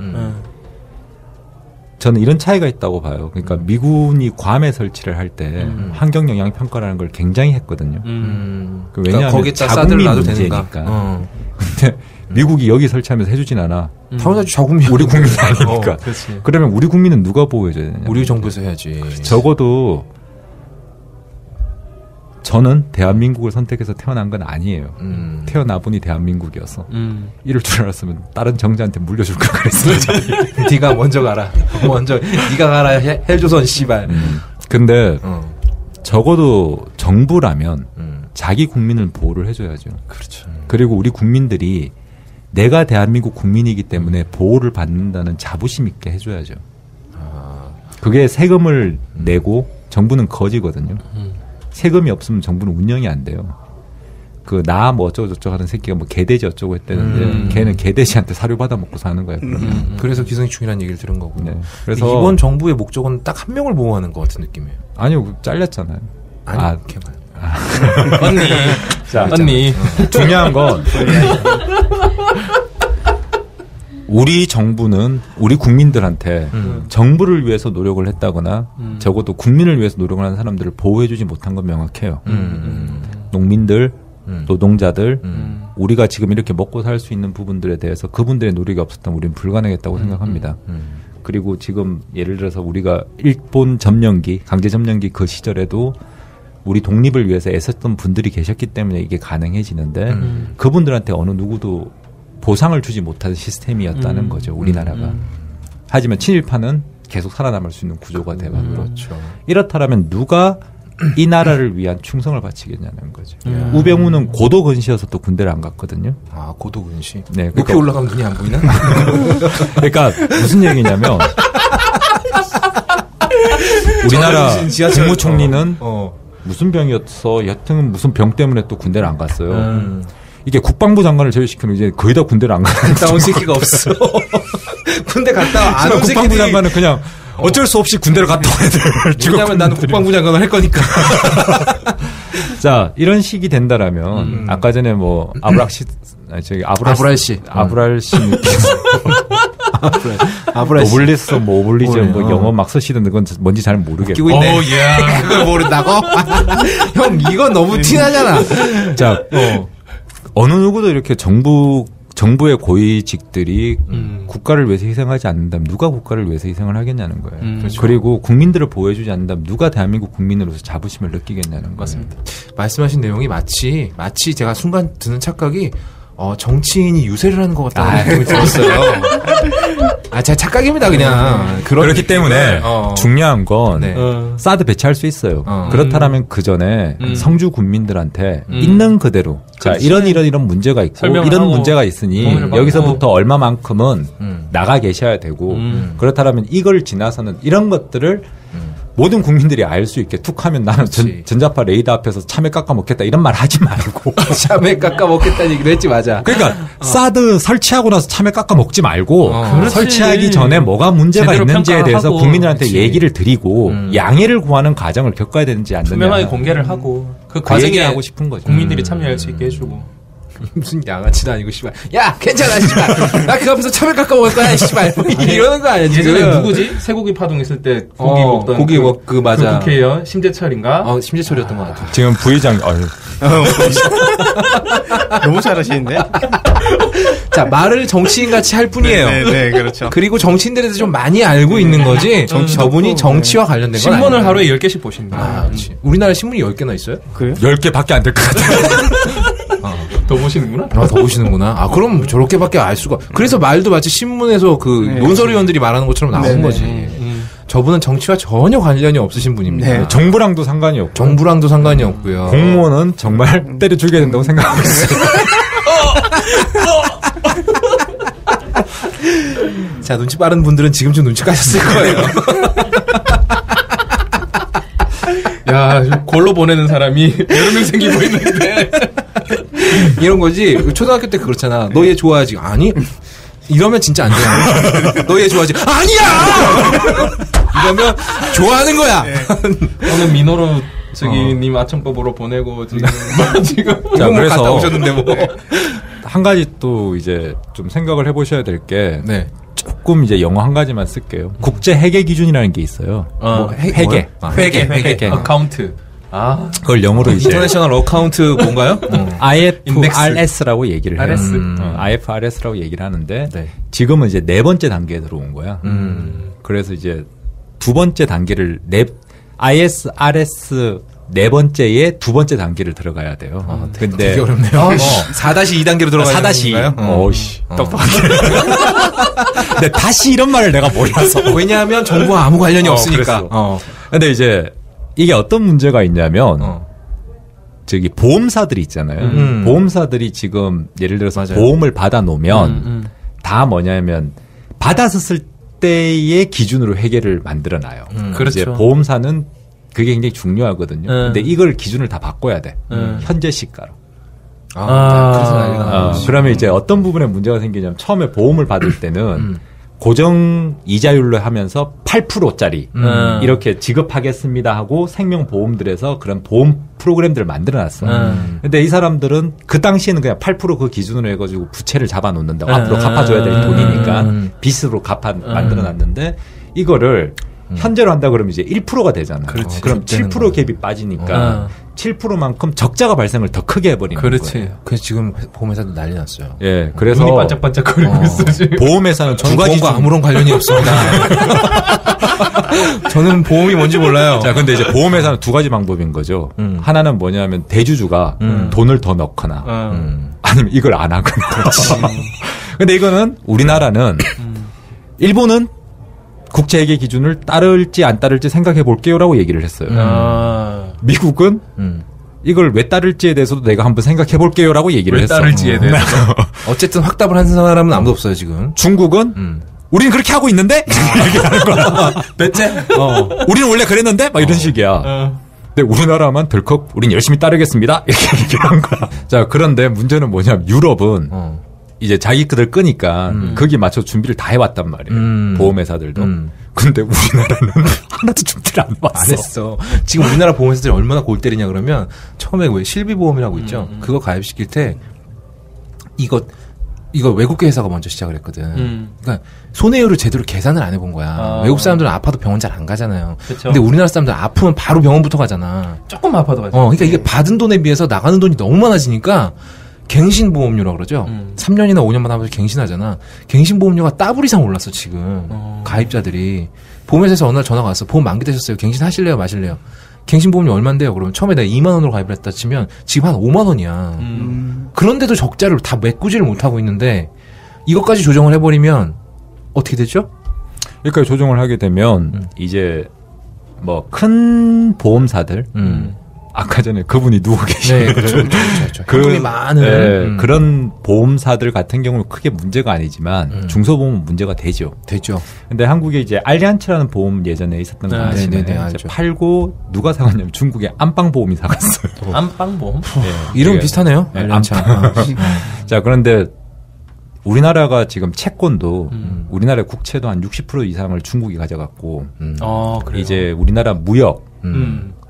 저는 이런 차이가 있다고 봐요. 그러니까 미군이 괌에 설치를 할 때 환경 영향 평가라는 걸 굉장히 했거든요. 왜냐하면 그러니까 거기다 자국민 놔도 문제니까. 되는가. 근데 미국이 여기 설치하면서 해주진 않아. 당연하지 자국민 우리 국민이 아니니까. 그러면 우리 국민은 누가 보호해줘야 되냐? 우리 정부에서 해야지. 적어도 저는 대한민국을 선택해서 태어난 건 아니에요. 태어나보니 대한민국이었어. 이럴 줄 알았으면 다른 정자한테 물려줄 걸 그랬어요. 네가 먼저 가라. 네가 가라. 헬조선 씨발. 근데 적어도 정부라면 자기 국민을 보호를 해줘야죠. 그렇죠. 그리고 우리 국민들이 내가 대한민국 국민이기 때문에 보호를 받는다는 자부심 있게 해줘야죠. 그게 세금을 내고 정부는 거지거든요. 세금이 없으면 정부는 운영이 안 돼요. 그 나 뭐 어쩌고 저쩌고 하는 새끼가 뭐 개돼지 어쩌고 했다는데 걔는 개돼지한테 사료 받아 먹고 사는 거예요. 그래서 기생충이라는 얘기를 들은 거고. 네. 그래서 이번 정부의 목적은 딱 한 명을 보호하는 것 같은 느낌이에요. 아니요, 잘렸잖아요. 아니, 이렇게 봐요. 언니, 자, 언니. 중요한 건 우리 정부는 우리 국민들한테 정부를 위해서 노력을 했다거나 적어도 국민을 위해서 노력을 하는 사람들을 보호해주지 못한 건 명확해요. 농민들, 노동자들, 우리가 지금 이렇게 먹고 살 수 있는 부분들에 대해서 그분들의 노력이 없었다면 우리는 불가능했다고 생각합니다. 그리고 지금 예를 들어서 우리가 일본 점령기, 강제 점령기 그 시절에도 우리 독립을 위해서 애썼던 분들이 계셨기 때문에 이게 가능해지는데 그분들한테 어느 누구도 보상을 주지 못하는 시스템이었다는 거죠. 우리나라가. 하지만 친일파는 계속 살아남을 수 있는 구조가 되면 그렇죠. 이렇다면 누가 이 나라를 위한 충성을 바치겠냐는 거죠. 우병우는 고도근시여서 또 군대를 안 갔거든요. 아, 고도근시. 네, 높이 그러니까, 올라가면 눈이 안 보이나? 그러니까 무슨 얘기냐면 우리나라 국무총리는 무슨 병이었어? 여튼 무슨 병 때문에 또 군대를 안 갔어요. 이게 국방부 장관을 제외시키는 이제 거의 다 군대를 안 가는 갔다 온 새끼가 없어. 군대 갔다 안 온 새끼들이. 국방부 장관은 그냥 어쩔 수 없이 군대를 갔다 온 애들. 왜냐면 나는 국방부 장관을 할 거니까. 자, 이런 식이 된다라면 아까 전에 뭐 아브랄 씨 오블리스 뭐 오블리즈 뭐 영어 막 쓰시던 그건 뭔지 잘 모르겠고. 그걸 모른다고? 형 이건 너무 티나잖아. 자, 어느 누구도 이렇게 정부의 고위직들이 국가를 위해서 희생하지 않는다면 누가 국가를 위해서 희생을 하겠냐는 거예요. 그렇죠. 그리고 국민들을 보호해주지 않는다면 누가 대한민국 국민으로서 자부심을 느끼겠냐는 거예요. 맞습니다. 말씀하신 내용이 마치 제가 순간 드는 착각이 정치인이 유세를 하는 것 같다는 느낌이 들었어요. 제 착각입니다, 그냥. 그렇기 때문에 중요한 건 네. 사드 배치할 수 있어요. 그렇다면 그 전에 성주 국민들한테 있는 그대로 자 이런 문제가 있고 이런 문제가 있으니 여기서부터 얼마만큼은 나가 계셔야 되고 그렇다면 이걸 지나서는 이런 것들을 모든 국민들이 알 수 있게 툭 하면 나는 전자파 레이더 앞에서 참외 깎아 먹겠다 이런 말 하지 말고 참외 깎아 먹겠다는 얘기도 했지 맞아. 그러니까 사드 설치하고 나서 참외 깎아 먹지 말고 설치하기 전에 뭐가 문제가 있는지에 대해서 평가하고, 국민들한테 그렇지. 얘기를 드리고 양해를 구하는 과정을 겪어야 되는지 않느냐. 투명하게 공개를 하고 그 그 과정에 얘기를 하고 싶은 거죠. 국민들이 참여할 수 있게 해주고. 무슨 양아치도 아니고 씨발. 야 괜찮아 씨발. 나 그 앞에서 차별 깎아먹을 거야 씨발. 이러는 거 아니야 지금. 예전에 누구지? 쇠고기 파동 있을 때 고기 먹던 고기 그 맞아. 그 국회의원 심재철인가? 심재철이었던 것 같아. 지금 부의장 너무 잘하시는데? 자 말을 정치인같이 할 뿐이에요. 네, 그렇죠. 그리고 정치인들에 대해서 좀 많이 알고 있는 거지. 저분이 정치와 관련된 건 신문을 아니에요. 하루에 10개씩 보신다. 그렇지. 우리나라에 신문이 10개나 있어요? 그래요? 10개밖에 안 될 것 같아요. 더 보시는구나? 더 보시는구나. 그럼 저렇게밖에 알 수가. 그래서 말도 마치 신문에서 그 논설위원들이 말하는 것처럼 나온 거지. 저분은 정치와 전혀 관련이 없으신 분입니다. 네, 정부랑도 상관이 없고. 정부랑도 상관이 없고요. 공무원은 정말 때려 죽여야 된다고 생각하고 있어요. 자, 눈치 빠른 분들은 지금쯤 눈치 까셨을 거예요. 야, 골로 보내는 사람이 여러 명 생기고 있는데. 이런 거지. 초등학교 때 그렇잖아. 너 얘 좋아하지? 아니? 이러면 진짜 안 돼. 너 얘 좋아하지? 아니야! 이러면 좋아하는 거야. 오늘 민호로 님 아청법으로 보내고 지금 자, 그래서 갔다 오셨는데 뭐. 한 가지 또 이제 좀 생각을 해보셔야 될 게 조금 이제 영어 한 가지만 쓸게요. 국제 회계 기준이라는 게 있어요. 회계. 회계. 어카운트. 그걸 영어로 이제 인터내셔널 어카운트 뭔가요? IFRS라고 얘기를 해요. RS. IFRS라고 얘기를 하는데 지금은 이제 4번째 단계에 들어온 거야. 그래서 이제 2번째 단계를 IFRS 4번째에 2번째 단계를 들어가야 돼요. 근데 되게 어렵네요. 4-2단계로 들어가야 되는 건가요? 오씨, 똑똑하게. 근데 다시 이런 말을 내가 몰라서. 왜냐하면 정부와 아무 관련이 없으니까. 근데 이제 이게 어떤 문제가 있냐면 저기 보험사들이 있잖아요. 보험사들이 지금 예를 들어서 보험을 받아 놓으면 다 뭐냐면 받았을 때의 기준으로 회계를 만들어 놔요. 그렇죠. 이제 보험사는 그게 굉장히 중요하거든요. 근데 이걸 기준을 다 바꿔야 돼. 현재 시가로. 그래서 난리가 나죠. 그러면 이제 어떤 부분에 문제가 생기냐면 처음에 보험을 받을 때는 고정 이자율로 하면서 8%짜리 이렇게 지급하겠습니다 하고 생명보험들에서 그런 보험 프로그램들을 만들어놨어. 근데 이 사람들은 그 당시에는 그냥 8% 그 기준으로 해가지고 부채를 잡아놓는다. 앞으로 갚아줘야 될 돈이니까 빚으로 만들어놨는데 이거를 현재로 한다 그러면 이제 1%가 되잖아요. 그럼 7% 갭이 빠지니까 7%만큼 적자가 발생을 더 크게 해버리는 거예요. 그래서 지금 보험회사도 난리 났어요. 예, 그래서 눈이 반짝반짝거리고 있어 지금. 보험회사는 두 가지 보험과 아무런 관련이 없습니다. 저는 보험이 뭔지 몰라요. 자, 근데 이제 보험회사는 두 가지 방법인 거죠. 하나는 뭐냐면 대주주가 돈을 더 넣거나 아니면 이걸 안 하거나. 근데 이거는 우리나라는 일본은 국제회계 기준을 따를지 안 따를지 생각해 볼게요라고 얘기를 했어요. 미국은 이걸 왜 따를지에 대해서도 내가 한번 생각해 볼게요라고 얘기를 했어. 왜 따를지에 대해서. 어쨌든 확답을 하는 사람은 아무도 없어요 지금. 중국은 우리는 그렇게 하고 있는데 얘기하는 거야. 대체? 우리는 원래 그랬는데 막 이런 식이야. 근데 우리나라만 덜컥 우린 열심히 따르겠습니다 이렇게 얘기한 거야. 자, 그런데 문제는 뭐냐면 유럽은 이제 자기 그들 끄니까 거기에 맞춰 준비를 다 해왔단 말이에요. 보험회사들도. 근데 우리나라는 하나도 준비를 안 왔어. 안 했어. 지금 우리나라 보험회사들이 얼마나 골 때리냐 그러면 처음에 왜 실비보험이라고 있죠. 그거 가입시킬 때 이거 외국계 회사가 먼저 시작을 했거든. 그러니까 손해율을 제대로 계산을 안 해본 거야. 외국 사람들은 아파도 병원 잘 안 가잖아요. 그쵸. 근데 우리나라 사람들은 아프면 바로 병원부터 가잖아. 조금 아파도 가죠. 그러니까 이게 받은 돈에 비해서 나가는 돈이 너무 많아지니까 갱신보험료라고 그러죠. 3년이나 5년만 하면서 갱신하잖아. 갱신보험료가 더블 이상 올랐어 지금. 가입자들이. 보험회사에서 어느 날 전화가 왔어. 보험 만기되셨어요. 갱신하실래요 마실래요? 갱신보험료 얼만데요? 그러면 처음에 내가 2만 원으로 가입을 했다 치면 지금 한 5만 원이야. 그런데도 적자를 다 메꾸지를 못하고 있는데 이것까지 조정을 해버리면 어떻게 되죠? 그러니까 조정을 하게 되면 이제 뭐 큰 보험사들 아까 전에 그분이 누워 계시는 네, 그렇죠. 현금이 많은 그런 보험사들 같은 경우는 크게 문제가 아니지만 중소보험은 문제가 되죠. 근데 한국에 이제 알리안츠라는 보험 예전에 있었던 거 아시나요? 이제 팔고 누가 사갔냐면 중국의 안방보험이 사갔어요. 안방보험? 이름 비슷하네요. 알리안츠. 자, 그런데 우리나라가 지금 채권도 우리나라 국채도 한 60% 이상을 중국이 가져갔고 그래요? 이제 우리나라 무역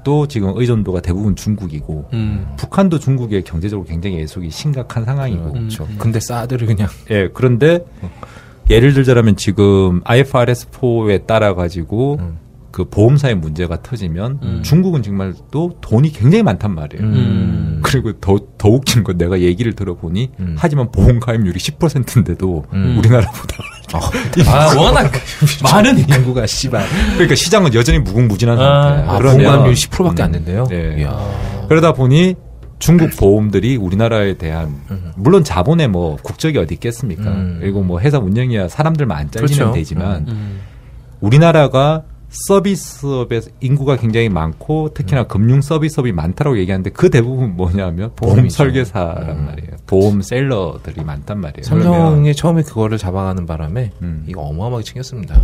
또 지금 의존도가 대부분 중국이고 북한도 중국의 경제적으로 굉장히 예속이 심각한 상황이고 그렇죠. 근데 사드를 그냥 예 그런데 예를 들자면 지금 IFRS4에 따라 가지고 그 보험사의 문제가 터지면 중국은 정말 또 돈이 굉장히 많단 말이에요. 그리고 더 웃긴 건 내가 얘기를 들어보니 하지만 보험 가입률이 10%인데도 우리나라보다 워낙 많으니까. 인구가 씨발. 그러니까 시장은 여전히 무궁무진한 상태예요. 보험 가입률이 10%밖에 안 된대요. 네. 그러다 보니 중국 보험들이 우리나라에 대한 물론 자본에 뭐 국적이 어디 있겠습니까? 그리고 뭐 회사 운영이야 사람들만 잘리면 그렇죠. 되지만 우리나라가 서비스업에 인구가 굉장히 많고 특히나 금융 서비스업이 많다라고 얘기하는데 그 대부분 뭐냐면 보험 보험이죠. 설계사란 말이에요. 보험 셀러들이 많단 말이에요. 삼성이 처음에 그거를 잡아가는 바람에 이거 어마어마하게 챙겼습니다.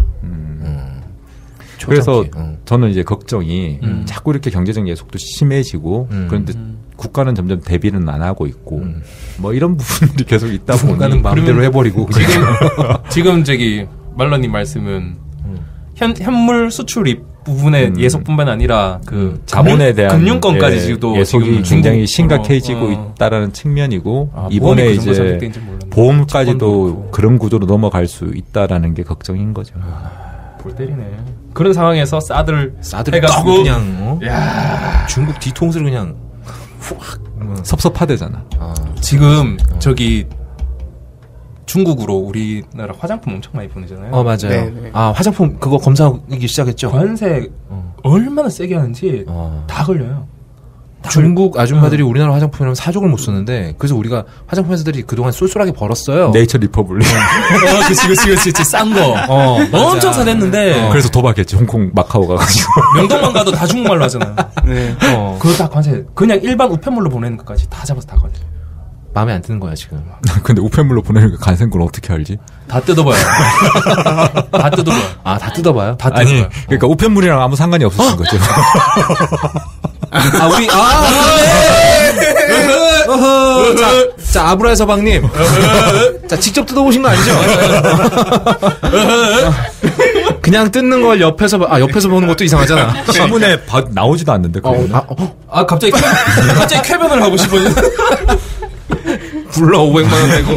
그래서 초창기. 저는 이제 걱정이 자꾸 이렇게 경제적 예속도 심해지고 그런데 국가는 점점 대비는 안 하고 있고 뭐 이런 부분들이 계속 있다 보니 국가는 마음대로 해버리고 지금 저기 말러님 말씀은 현물 수출입 부분의 예속뿐만 아니라 그 자본에 대한 금융권까지도 예속이 지금 굉장히 심각해지고 있다는 측면이고 이번에 그 정도 이제 저격된지 몰랐네. 보험까지도 그런 구조로 넘어갈 수 있다라는 게 걱정인 거죠. 볼 때리네. 그런 상황에서 사드를 해가지고 그냥 중국 뒤통수를 그냥 후악 섭섭하대잖아. 지금 저기 중국으로 우리나라 화장품 엄청 많이 보내잖아요. 맞아요. 네네. 화장품 그거 검사하기 시작했죠. 관세 얼마나 세게 하는지 다 걸려요. 중국 아줌마들이 우리나라 화장품이라면 사족을 못 쓰는데 그래서 우리가 화장품 회사들이 그동안 쏠쏠하게 벌었어요. 네이처 리퍼블릭. 그치 싼 거. 엄청 사냈는데 그래서 도박했지. 홍콩 마카오 가가지고. 명동만 가도 다 중국말로 하잖아요. 네. 그거 다 관세. 그냥 일반 우편물로 보내는 것까지 다 잡아서 다 관세. 마음에 안 드는 거야 지금. 근데 우편물로 보내니까 간센 건 어떻게 알지? 다 뜯어봐요. 다 뜯어봐요. 다 뜯어봐요? 다 뜯어봐요. 아니, 그러니까 우편물이랑 아무 상관이 없었던 거죠. 자, 아브라의 서방님. 자, 직접 뜯어보신 거 아니죠? 그냥 뜯는 걸 옆에서 보는 것도 이상하잖아. 신문에 나오지도 않는데. 갑자기 쾌변을 하고 싶어요. 불러 500만원 내고.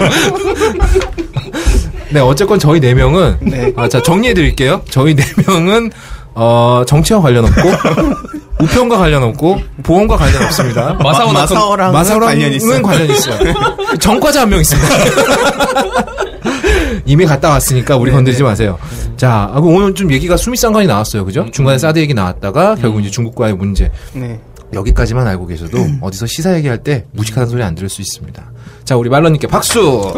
네, 어쨌건 저희 4명은, 네. 자, 정리해드릴게요. 저희 4명은, 정치와 관련 없고, 우편과 관련 없고, 보험과 관련 없습니다. 마사오랑 관련 있어요. 관련 있어요. 전과자 한 명 있습니다. 이미 갔다 왔으니까 우리 건드리지 마세요. 자, 오늘 좀 얘기가 수미상관이 나왔어요. 그죠? 중간에 사드 얘기 나왔다가 결국 이제 중국과의 문제. 네. 여기까지만 알고 계셔도 어디서 시사 얘기할 때 무식한 소리 안 들을 수 있습니다. 자, 우리 말러님께 박수!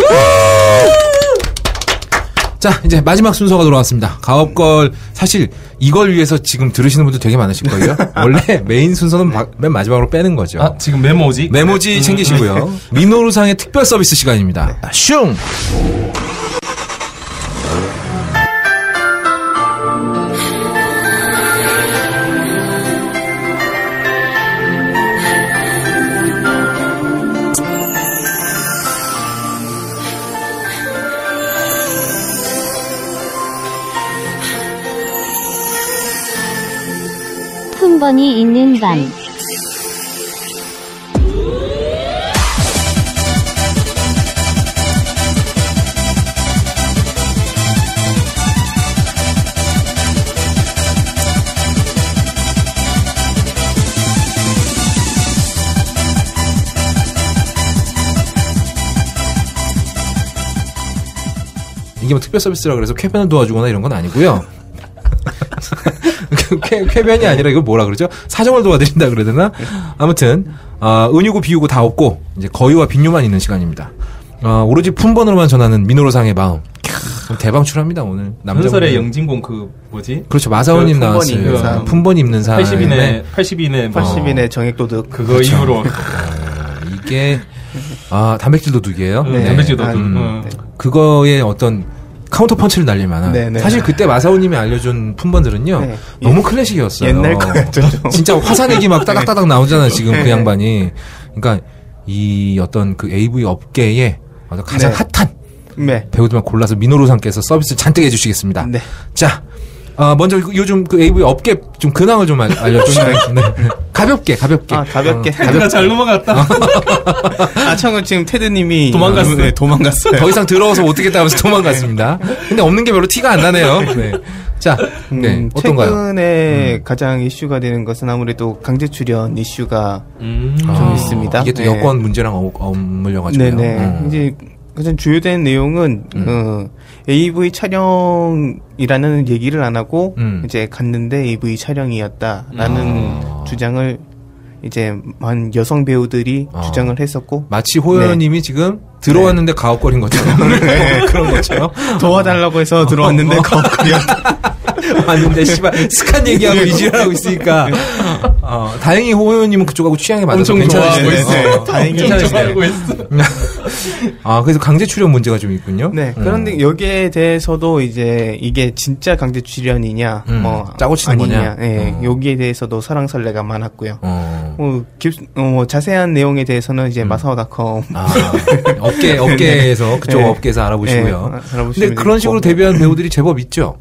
자, 이제 마지막 순서가 돌아왔습니다. 가업걸, 사실 이걸 위해서 지금 들으시는 분들 되게 많으실걸요? 원래 메인 순서는 맨 마지막으로 빼는 거죠. 지금 메모지? 메모지 챙기시고요. 미노루상의 특별 서비스 시간입니다. 슝! 품번이 있는 밤. 이게 뭐 특별 서비스라 그래서 쾌변을 도와주거나 이런 건 아니고요. 쾌변이 아니라 이걸 뭐라 그러죠? 사정을 도와드린다 그래야 되나? 아무튼 은유고 비유고 다 없고 이제 거유와 빈유만 있는 시간입니다. 오로지 품번으로만 전하는 민호로상의 마음. 대방출합니다 오늘. 전설의 영진공 그 뭐지? 그렇죠. 마사오님 나왔어요. 품번 입는 사람. 80인의 정액도둑. 그거 이후로 이게 단백질 도둑이에요. 네. 단백질 도둑. 그거에 어떤 카운터 펀치를 날릴 만한. 네네. 사실 그때 마사오님이 알려준 품번들은요. 네. 너무 클래식이었어요. 옛날 거였죠. 진짜 화산액이 막 따닥따닥 나오잖아요. 지금 그 양반이. 그러니까 이 어떤 그 AV 업계에 가장 핫한 배우들만 골라서 민호로상께서 서비스 잔뜩 해주시겠습니다. 네. 자, 먼저 요즘 그 AV 업계 좀 근황을 좀 알려주세요. 네. 가볍게. 가볍게. 테드가 잘 넘어갔다. 참고 지금 테드님이 도망갔어요. 네, 도망갔어요. 더 이상 들어와서 못 듣겠다 하면서 도망갔습니다. 근데 없는 게 별로 티가 안 나네요. 네. 자, 네. 어떤가요? 최근에 가장 이슈가 되는 것은 아무래도 강제 출연 이슈가 좀 있습니다. 이게 또 네. 여권 문제랑 엇물려가지고요. 네네. 이제 가장 주요된 내용은 AV 촬영이라는 얘기를 안 하고 이제 갔는데 AV 촬영이었다라는 주장을 이제 한 여성 배우들이 주장을 했었고 마치 호연님이 지금 들어왔는데 가혹거린 것처럼 그런 것처럼 도와달라고 해서 들어왔는데 가혹거렸다. 왔는데 씨발 스칸 얘기하고 이지랄하고 있으니까 다행히 호연님은 그쪽하고 취향에 맞아서 엄청 괜찮으시고 좋아하고 다행히 좋아하고 있어. 그래서 강제 출연 문제가 좀 있군요. 네. 그런데 여기에 대해서도 이제 이게 진짜 강제 출연이냐, 짜고 치는 아니냐, 거냐. 예, 여기에 대해서도 설랑설레가 많았고요. 자세한 내용에 대해서는 이제 마사오닷컴 업계에서 그쪽 업계에서 알아보시고요. 근데 그런 식으로 데뷔한 배우들이 제법 있죠.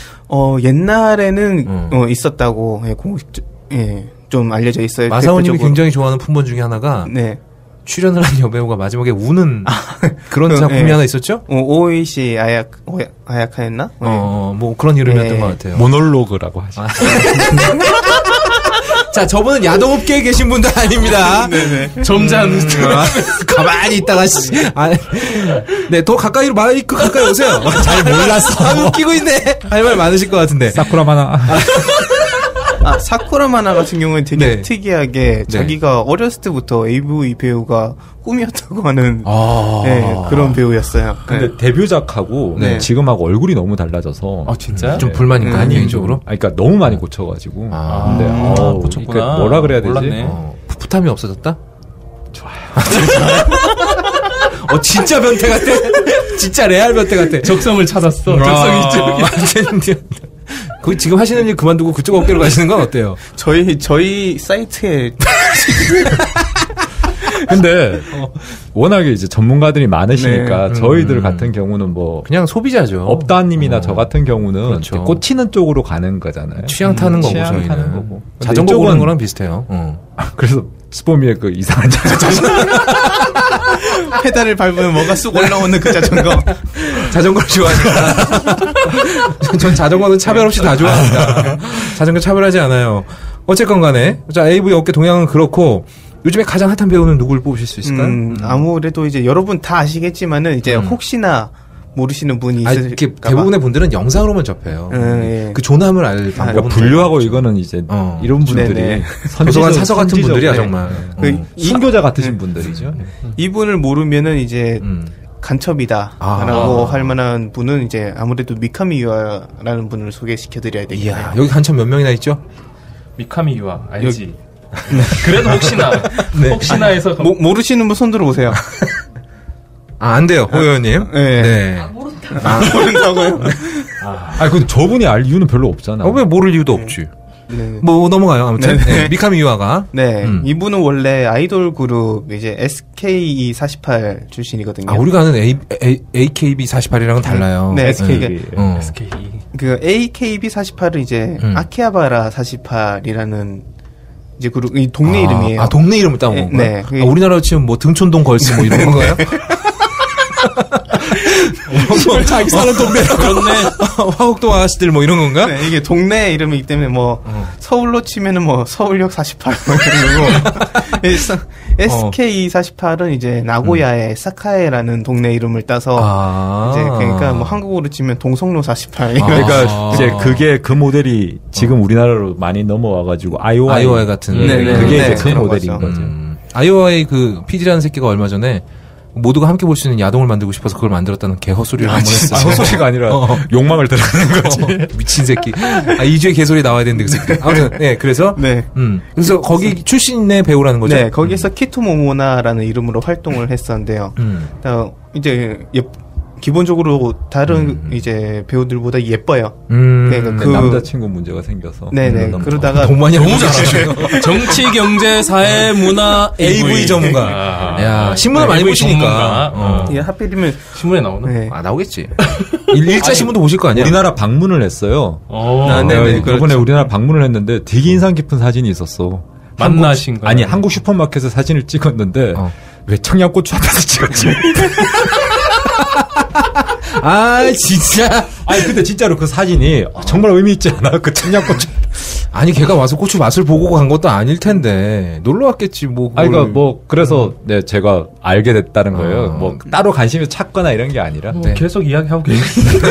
옛날에는 있었다고 좀 알려져 있어요. 마사오님이 굉장히 좋아하는 품번 중에 하나가 출연을 한 여배우가 마지막에 우는 그런 작품이 하나 있었죠? 오이시 아야카였나? 뭐 그런 이름이었던 것 같아요. 모놀로그라고 하죠. 자, 저분은 야동업계에 계신 분도 아닙니다. 네네. 점잖은 가만히 있다가 네, 더 가까이로 마이크 가까이 오세요. 잘 몰랐어. 웃기고 있네. 할 말 많으실 것 같은데. 사쿠라마나. 사쿠라마나 같은 경우는 되게 특이하게 자기가 어렸을 때부터 AV 배우가 꿈이었다고 하는 그런 배우였어요. 근데 데뷔작하고 지금하고 얼굴이 너무 달라져서. 진짜? 좀 불만인가 개인적으로? 그러니까 너무 많이 고쳐가지고. 근데 고쳤구나. 그러니까 뭐라 그래야 되지? 몰랐네. 풋풋함이 없어졌다? 좋아요. 진짜 변태 같아. 진짜 레알 변태 같아. 적성을 찾았어. 적성이 있죠. 그 지금 하시는 일 그만두고 그쪽 어깨로 가시는 건 어때요? 저희 사이트에 근데 워낙에 이제 전문가들이 많으시니까 저희들 같은 경우는 뭐 그냥 소비자죠. 업다님이나 저 같은 경우는 그렇죠. 꽂히는 쪽으로 가는 거잖아요. 취향 타는 거고 취향 저희는. 타는 거고. 자전거 고르는 거랑 비슷해요. 그래서 스포미의 그 이상한 페달을 밟으면 뭐가 쑥 올라오는 그 자전거. 자전거를 좋아하니까. 전 자전거는 차별 없이 다 좋아합니다. 자전거 차별하지 않아요. 어쨌건 간에 자 AV 업계 동향은 그렇고 요즘에 가장 핫한 배우는 누굴 뽑으실 수 있을까요? 아무래도 이제 여러분 다 아시겠지만은 이제 혹시나 모르시는 분이 있을까 봐. 대부분의 분들은 영상으로만 접해요. 그 조남을 알 방법은 분류하고 이거는 이제 이런 분들이 도서관 사서 같은 분들이야 정말. 순교자 같으신 분들이죠. 이분을 모르면은 이제 간첩이다라고 할 만한 분은 이제 아무래도 미카미 유아라는 분을 소개시켜드려야 되겠네요. 이야, 여기 간첩 몇 명이나 있죠? 미카미 유아 알지? 그래도 혹시나 해서 모르시는 분 손 들어오세요. 안 돼요, 호 의원님. 네. 모른다고요? 근데 저분이 알 이유는 별로 없잖아. 왜 모를 이유도 없지. 뭐 넘어가요. 아무튼 미카미 유아가. 이분은 원래 아이돌 그룹 이제 SKE48 출신이거든요. 우리가 아는 AKB48이랑은 달라요. SKE. SKE. 그 AKB48은 이제 아키하바라 48이라는 이제 그룹 이 동네 이름이에요. 동네 이름을 따온 건가요? 우리나라로 치면 뭐 등촌동 걸스 뭐 이런 건가요? 자기 사는 동네라고. 그렇네. 화곡동 아가씨들 뭐 이런 건가? 이게 동네 이름이기 때문에 뭐 서울로 치면은 뭐 서울역 48 뭐 이런 거고. SK48은 이제 나고야의 사카에라는 동네 이름을 따서 이제 그러니까 뭐 한국으로 치면 동성로 48. 그러니까 이제 그게 그 모델이 지금 우리나라로 많이 넘어와가지고 아이오아이 같은 그게 이제 그 모델인 거죠. 아이오아이 그 PD라는 새끼가 얼마 전에 모두가 함께 볼 수 있는 야동을 만들고 싶어서 그걸 만들었다는 개헛소리를 한번 했어요. 헛소리가 아니라 욕망을 들어가는 거지. 미친 새끼. 2주에 개소리 나와야 되는데 그 새끼. 아무튼 그래서 그래서 거기 출신의 배우라는 거죠. 거기서 키토모모나라는 이름으로 활동을 했었는데요. 이제 기본적으로 다른 이제 배우들보다 예뻐요. 그러니까 그 남자친구 문제가 생겨서. 네네. 그러다가 너무 잘하시네요. 정치, 경제, 사회, 문화, AV 전문가. 야, 신문을 많이 보시니까. 예, 하필이면 신문에 나오나? 네. 나오겠지. 일자 신문도 보실 거 아니야? 우리나라 방문을 했어요. 네네. 이번에 우리나라 방문을 했는데 되게 인상 깊은 사진이 있었어. 만나신 거 아니, 한국 슈퍼마켓에서 사진을 찍었는데 왜 청양고추 앞에서 찍었지? 아, 진짜. 아니, 근데 진짜로 그 사진이 정말 의미 있지 않아? 그 청양고추. 아니, 걔가 와서 고추 맛을 보고 간 것도 아닐 텐데. 놀러 왔겠지, 뭐. 아니, 그러니까 뭐, 그래서, 네, 제가 알게 됐다는 거예요. 뭐, 따로 관심이 찾거나 이런 게 아니라. 네. 계속 이야기하고 계시네.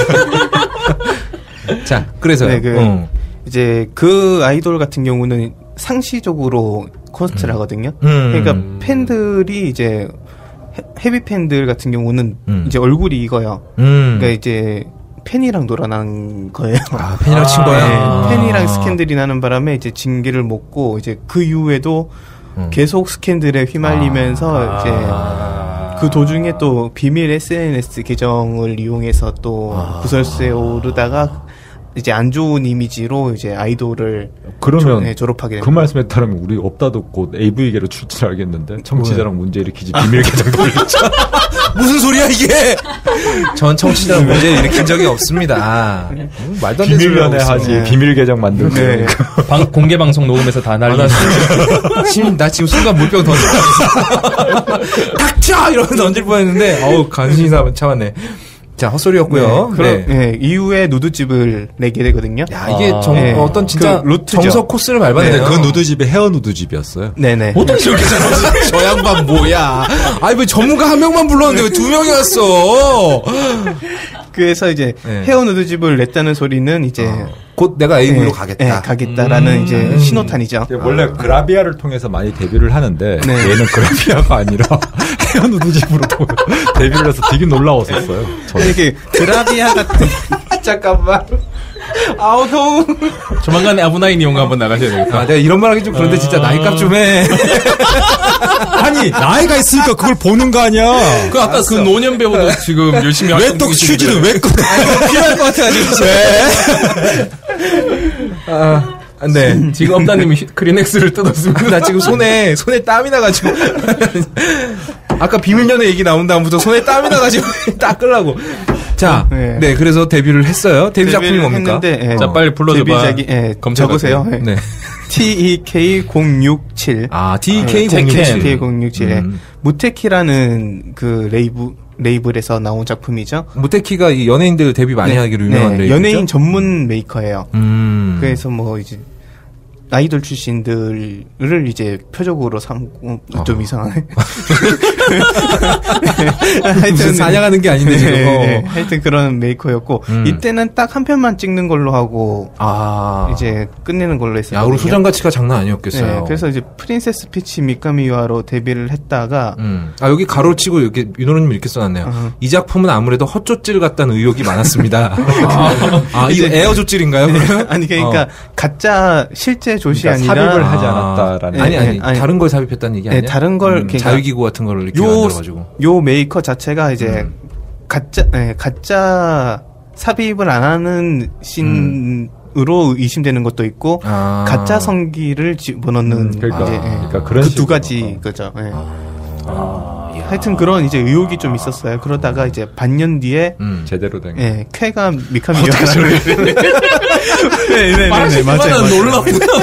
자, 그래서요. 네, 이제 그 아이돌 같은 경우는 상시적으로 콘서트를 하거든요. 그러니까 팬들이 이제 헤비 팬들 같은 경우는 이제 얼굴이 익어요. 그러니까 이제 팬이랑 놀아난 거예요. 아, 팬이랑 친 거야? 네, 팬이랑 스캔들이 나는 바람에 이제 징계를 먹고 이제 그 이후에도 계속 스캔들에 휘말리면서 이제 그 도중에 또 비밀 SNS 계정을 이용해서 또 구설수에 오르다가 이제 안 좋은 이미지로 이제 아이돌을 그러면 졸업하게 됩니다. 그 말씀에 따르면 우리 없다도 곧 AV계로 출전하겠는데 청취자랑 문제 일으키지 비밀 계정 돌리죠. 무슨 소리야 이게? 전 청취자랑 문제 일으킨 적이 없습니다. 말도 안 되는 소리 비밀연애 하지 비밀 계정 만들고 공개 방송 녹음해서 다 날리고. 나 지금 순간 물병 던질 뻔했어. 닥쳐! 이러면서 던질 뻔했는데 어우 간신히 참았네. 자, 헛소리였고요. 네. 이후에 누드집을 내게 되거든요. 야, 이게 어떤 진짜 그 정석 코스를 밟았는데 그 누드집이 헤어 누드집이었어요. 네네. 어떤 식으로 저 양반 뭐야? 아니 왜 전문가 한 명만 불렀는데 왜 두 명이 왔어? 그래서 이제 헤어 누드집을 냈다는 소리는 이제 곧 내가 AV로 가겠다. 가겠다라는 이제 신호탄이죠. 원래 그라비아를 통해서 많이 데뷔를 하는데 얘는 그라비아가 아니라 헤어 누드집으로 데뷔를 해서 되게 놀라웠었어요. 저는. 이게 그라비아 같은 잠깐만. 아우 너무. 조만간에 아브나인 이용가 한번 나가셔야 되겠다. 아, 내가 이런 말 하기 좀 그런데 진짜 나이값 좀 해. 아니 나이가 있으니까 그걸 보는 거 아니야. 그 아까 그 노년 배우도 지금 열심히 하고 왜 또 휴지는 왜 꺼내? 필요할 것 같아가지고. 왜? 네. 지금 엄다님이 크리넥스를 뜯었습니다. 나 지금 손에 땀이 나가지고. 아까 비밀연애 얘기 나온 다음부터 손에 땀이 나가지고 닦으려고. 자, 네, 그래서 데뷔를 했어요. 데뷔 작품이 뭡니까? 했는데, 자, 빨리 불러줘봐. 데뷔작이, 적으세요. 네. TEK067. 아, TEK067. TEK067. 무테키라는 그 레이블에서 나온 작품이죠. 무테키가 이 연예인들 데뷔 많이 하기로 유명한 레이블이죠. 연예인 전문 메이커예요. 그래서 뭐 이제 아이돌 출신들을 이제 표적으로 삼고 좀 이상하네. 하여튼 사냥하는 게 아닌데 지금. 하여튼 그런 메이커였고 이때는 딱 한 편만 찍는 걸로 하고 이제 끝내는 걸로 했어요. 야, 그럼 소장 가치가 장난 아니었겠어요. 네, 그래서 이제 프린세스 피치 미카미와로 데뷔를 했다가 여기 가로치고 이렇게 윤호님 이렇게 써놨네요. 이 작품은 아무래도 헛조찔 같다는 의혹이 많았습니다. 이거 에어조찔인가요? 아니 그러니까 가짜 실제 조시 그러니까 아니라 삽입을 하지 않았다라는. 아니 다른 걸 삽입했다는 얘기 아니야? 다른 걸 그러니까 자유기구 같은 거를 이렇게 만들어가지고. 요 메이커 자체가 이제 가짜 삽입을 안 하는 씬으로 의심되는 것도 있고 가짜 성기를 집어넣는 그러니까 그런 그 두 가지 거죠. 하여튼 그런 이제 의혹이 좀 있었어요. 그러다가 이제 반년 뒤에 제대로 된 쾌가 미카미와 네, 맞아요. 놀라워.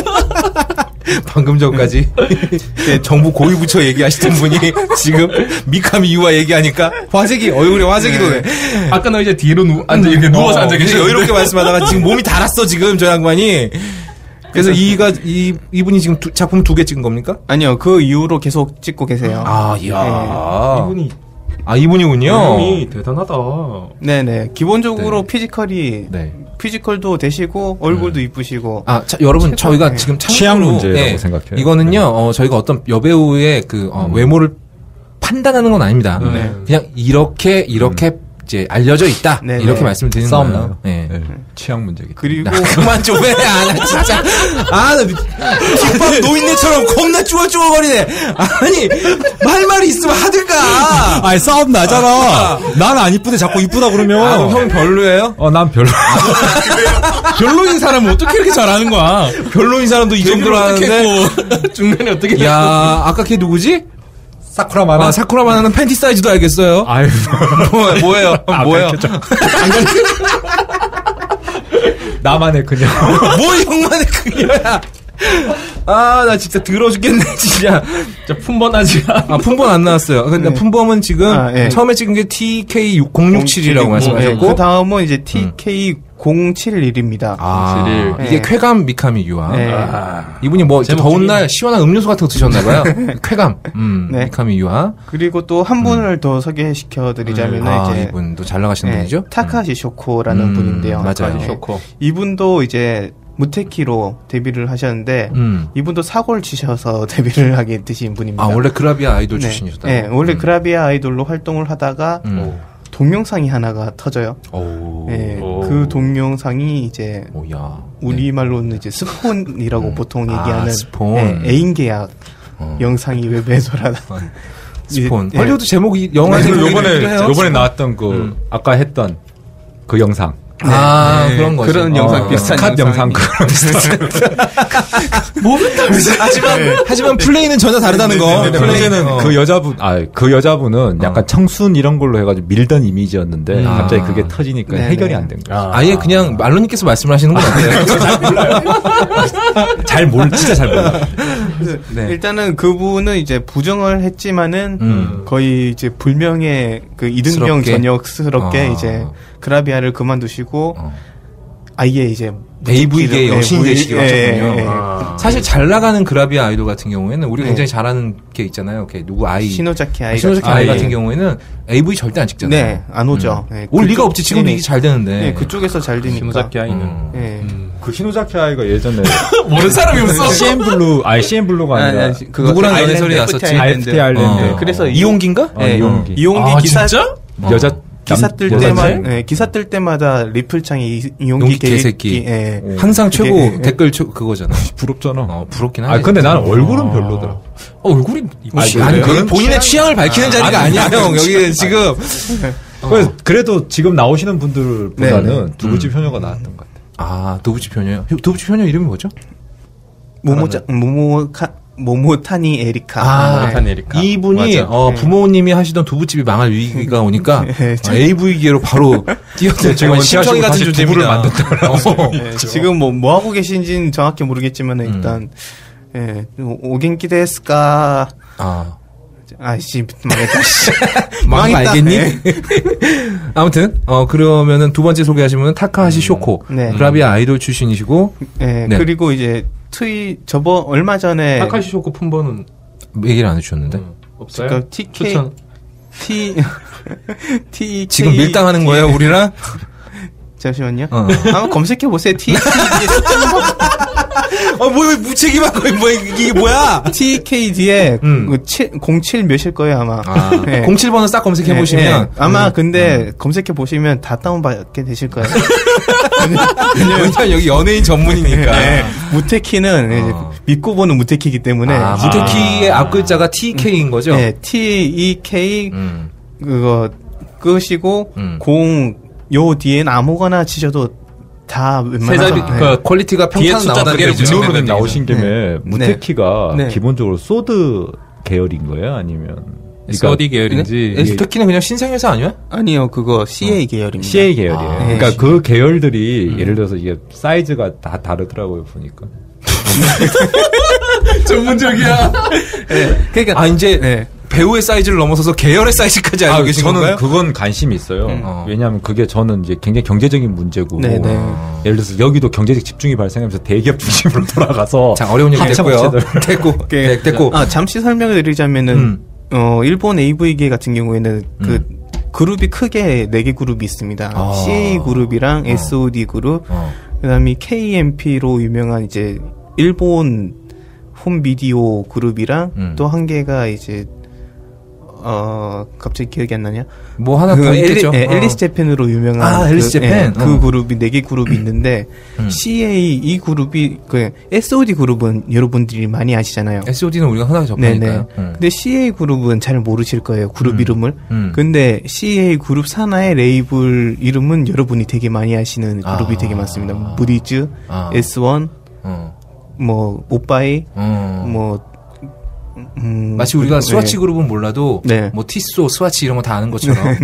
방금 전까지 정부 고위부처 얘기하시던 분이 지금 미카미 유아 얘기하니까 얼굴에 화색이 도네. 아까는 이제 뒤로 이렇게 누워서 앉아 계시고 여유롭게 말씀하다가 지금 몸이 달았어 지금 저 양반이. 그래서 이분이 지금 작품 2개 찍은 겁니까? 아니요, 그 이후로 계속 찍고 계세요. 이야. 이분이군요. 이분이 대단하다. 네네. 기본적으로 피지컬도 되시고 얼굴도 이쁘시고. 여러분 저희가 지금 취향 문제라고 생각해요. 이거는요. 저희가 어떤 여배우의 그 외모를 판단하는 건 아닙니다. 그냥 이렇게 이제 알려져 있다. 네네. 이렇게 말씀을 드리는 싸움 거예요. 나요. 네. 네. 취향 문제기. 그리고 그만 좀 해. 나 진짜. 나 뒷밥 노인네처럼 겁나 쭈글쭈글거리네. 아니, 할 말이 있으면 하든가. 아니, 싸움 나잖아. 난 안 이쁘대, 자꾸 이쁘다 그러면. 형 별로예요? 난 별로. 별로인 사람은 어떻게 이렇게 잘하는 거야? 별로인 사람도 이 정도로 하는데. 중간에 어떻게 야, 아까 걔 누구지? 사쿠라마나. 사쿠라마나는 팬티 사이즈도 알겠어요. 아유. 뭐예요? 뭐예요? 나만의 그녀. 뭐 형만의 그녀야. 나 진짜 더러워 죽겠네, 진짜. 품번하지가. 품번 안 나왔어요. 근데 네. 품번은 지금 네. 처음에 찍은 게 TK067이라고 말씀하셨고. 그 다음은 이제 TK071입니다. 이게 네. 쾌감 미카미 유아. 네. 이분이 뭐 제목이- 더운 날 시원한 음료수 같은 거 드셨나봐요. 쾌감. 네. 미카미 유아. 그리고 또 한 분을 더 소개시켜드리자면 이제 이분도 잘 나가시는 네, 분이죠? 타카시 쇼코라는 분인데요. 맞아요. 네. 쇼코. 이분도 이제 무테키로 데뷔를 하셨는데 이분도 사고를 치셔서 데뷔를 하게 되신 분입니다. 원래 그라비아 아이돌 네. 출신이셨다. 네, 원래 그라비아 아이돌로 활동을 하다가 동영상이 하나가 터져요. 네, 그 동영상이 이제 오야. 우리말로는 이제 스폰이라고 보통 얘기하는 스폰. 네, 애인 계약 영상이 웹에 돌아다. 스폰. 네. 헐리우드 제목이 영화 제목이 요번에 나왔던 아까 했던 그 영상. 그런 거죠. 그런 영상 비슷한 컷 영상 영상이- 하지만 플레이는 전혀 다르다는 거. 근데 문제는 그 여자분은 약간 청순 이런 걸로 해가지고 밀던 이미지였는데 갑자기 그게 터지니까 네네. 해결이 안 된 거야. 아예 그냥 말로님께서 말씀을 하시는 건 아니에요. 진짜 잘 몰라. 네. 일단은 그분은 이제 부정을 했지만은 거의 이제 불명예 그 이등병 스럽게? 전역스럽게 이제 그라비아를 그만두시고 아예 이제 AV계의 여신이 되시기로 하셨군요. 예. 사실 잘 나가는 그라비아 아이돌 같은 경우에는 우리 굉장히 잘하는 게 있잖아요. 이렇게 누구 아이. 시노자키 아이 시노자키 아이 같은 경우에는 AV 절대 안 찍잖아요. 네, 안 오죠. 네, 올 그쪽- 리가 없지. 지금도 네, 이게 잘 되는데. 네, 그쪽에서 잘 되니까. 시노자키 아이는. 네. 그 히노자키 아이가 예전에 모르는 사람이 없어. CN 블루가 아니라 누구랑 연애설이 났었지? IFT 아일랜드. 네, 그래서 이용기인가? 네, 이용기. 이용기 기사 진짜? 기사 뜰 때마다 기사 뜰 때마다 리플창에 이용기 개새끼. 예. 항상 최고 그게- 댓글 그거잖아. 부럽잖아. 부럽긴 하지. 근데 나는 얼굴은 별로더라. 얼굴이 아니, 그건 본인의 취향을 밝히는 자리가 아니야, 형. 여기는 지금. 그래도 지금 나오시는 분들보다는 네, 네. 두부집 효녀가 나왔던 것 같아. 도부집 효녀요? 도부집 효녀 이름이 뭐죠? 모모타니 에리카. 모모타니 에리카. 이분이 부모님이 하시던 두부집이 망할 위기가 오니까 AV계로 바로 뛰어든 정말 심청이 같은 존재를 만든다. 네, 지금 뭐 하고 계신지는 정확히 모르겠지만 일단 오겐키 데스까. 아씨 망했다. 망했다. 알겠니? 아무튼 그러면은 두 번째 소개하신 분은 타카하시 쇼코. 네. 그라비아 아이돌 출신이시고. 네. 그리고 이제 얼마 전에 타카시 쇼코 품번은 얘기를 안 해주셨는데. 없어요? 그러니까 TK 지금 밀당하는 거예요, 우리랑? 잠시만요. 한번 검색해 보세요. 뭐 무책임한 거 이게 뭐야? TK 뒤에 07 몇일 거예요 아마. 네. 07번을 싹 검색해 보시면 아마 근데 검색해 보시면 다 다운받게 되실 거예요. 왜냐면 여기 연예인 전문이니까. 네. 무테키는 이제 믿고 보는 무테키이기 때문에 무테키의 앞 글자가 TK인 거죠? 네, TEK 그거 끄시고 0요 뒤엔 아무거나 치셔도 다 웬만해서 퀄리티가 평탄 나오다는 게 문으로 나오신 김에 무테키가 네. 기본적으로 소드 계열인 거예요? 아니면 소디 계열인지. 무테키는 그냥 신생회사 아니야? 아니요, 그거 CA 계열입니다. CA 계열이에요. 그러니까 그 계열들이 예를 들어서 이게 사이즈가 다 다르더라고요 보니까. 전문적이야. 그러니까 이제 배우의 사이즈를 넘어서서 계열의 사이즈까지 알고 계신 저는 건가요? 그건 관심이 있어요. 왜냐하면 그게 저는 이제 굉장히 경제적인 문제고. 예를 들어서 여기도 경제적 집중이 발생하면서 대기업 중심으로 돌아가서. 자, 어려운 얘기 됐고요. 됐고. 잠시 설명을 드리자면은, 일본 AV계 같은 경우에는 그 그룹이 크게 4개 그룹이 있습니다. CA 그룹이랑 SOD 그룹, 그 다음에 KMP로 유명한 이제 일본 홈비디오 그룹이랑 또 한 개가 이제 갑자기 기억이 안 나냐? 뭐 하나 더 있겠죠. 앨리스 재팬으로 유명한 앨리스 재팬. 그 그룹이 4개 그룹이 있는데 CA 이 그룹이 그 SOD 그룹은 여러분들이 많이 아시잖아요. SOD는 우리가 흔하게 접하니까요. 근데 CA 그룹은 잘 모르실 거예요. 그룹 이름을. 근데 CA 그룹 산하의 레이블 이름은 여러분이 되게 많이 아시는 그룹이 되게 많습니다. 무리즈, S1, 뭐 오빠이, 뭐 마치 우리가 스와치 그룹은 몰라도 뭐 티소, 스와치 이런 거 다 아는 것처럼.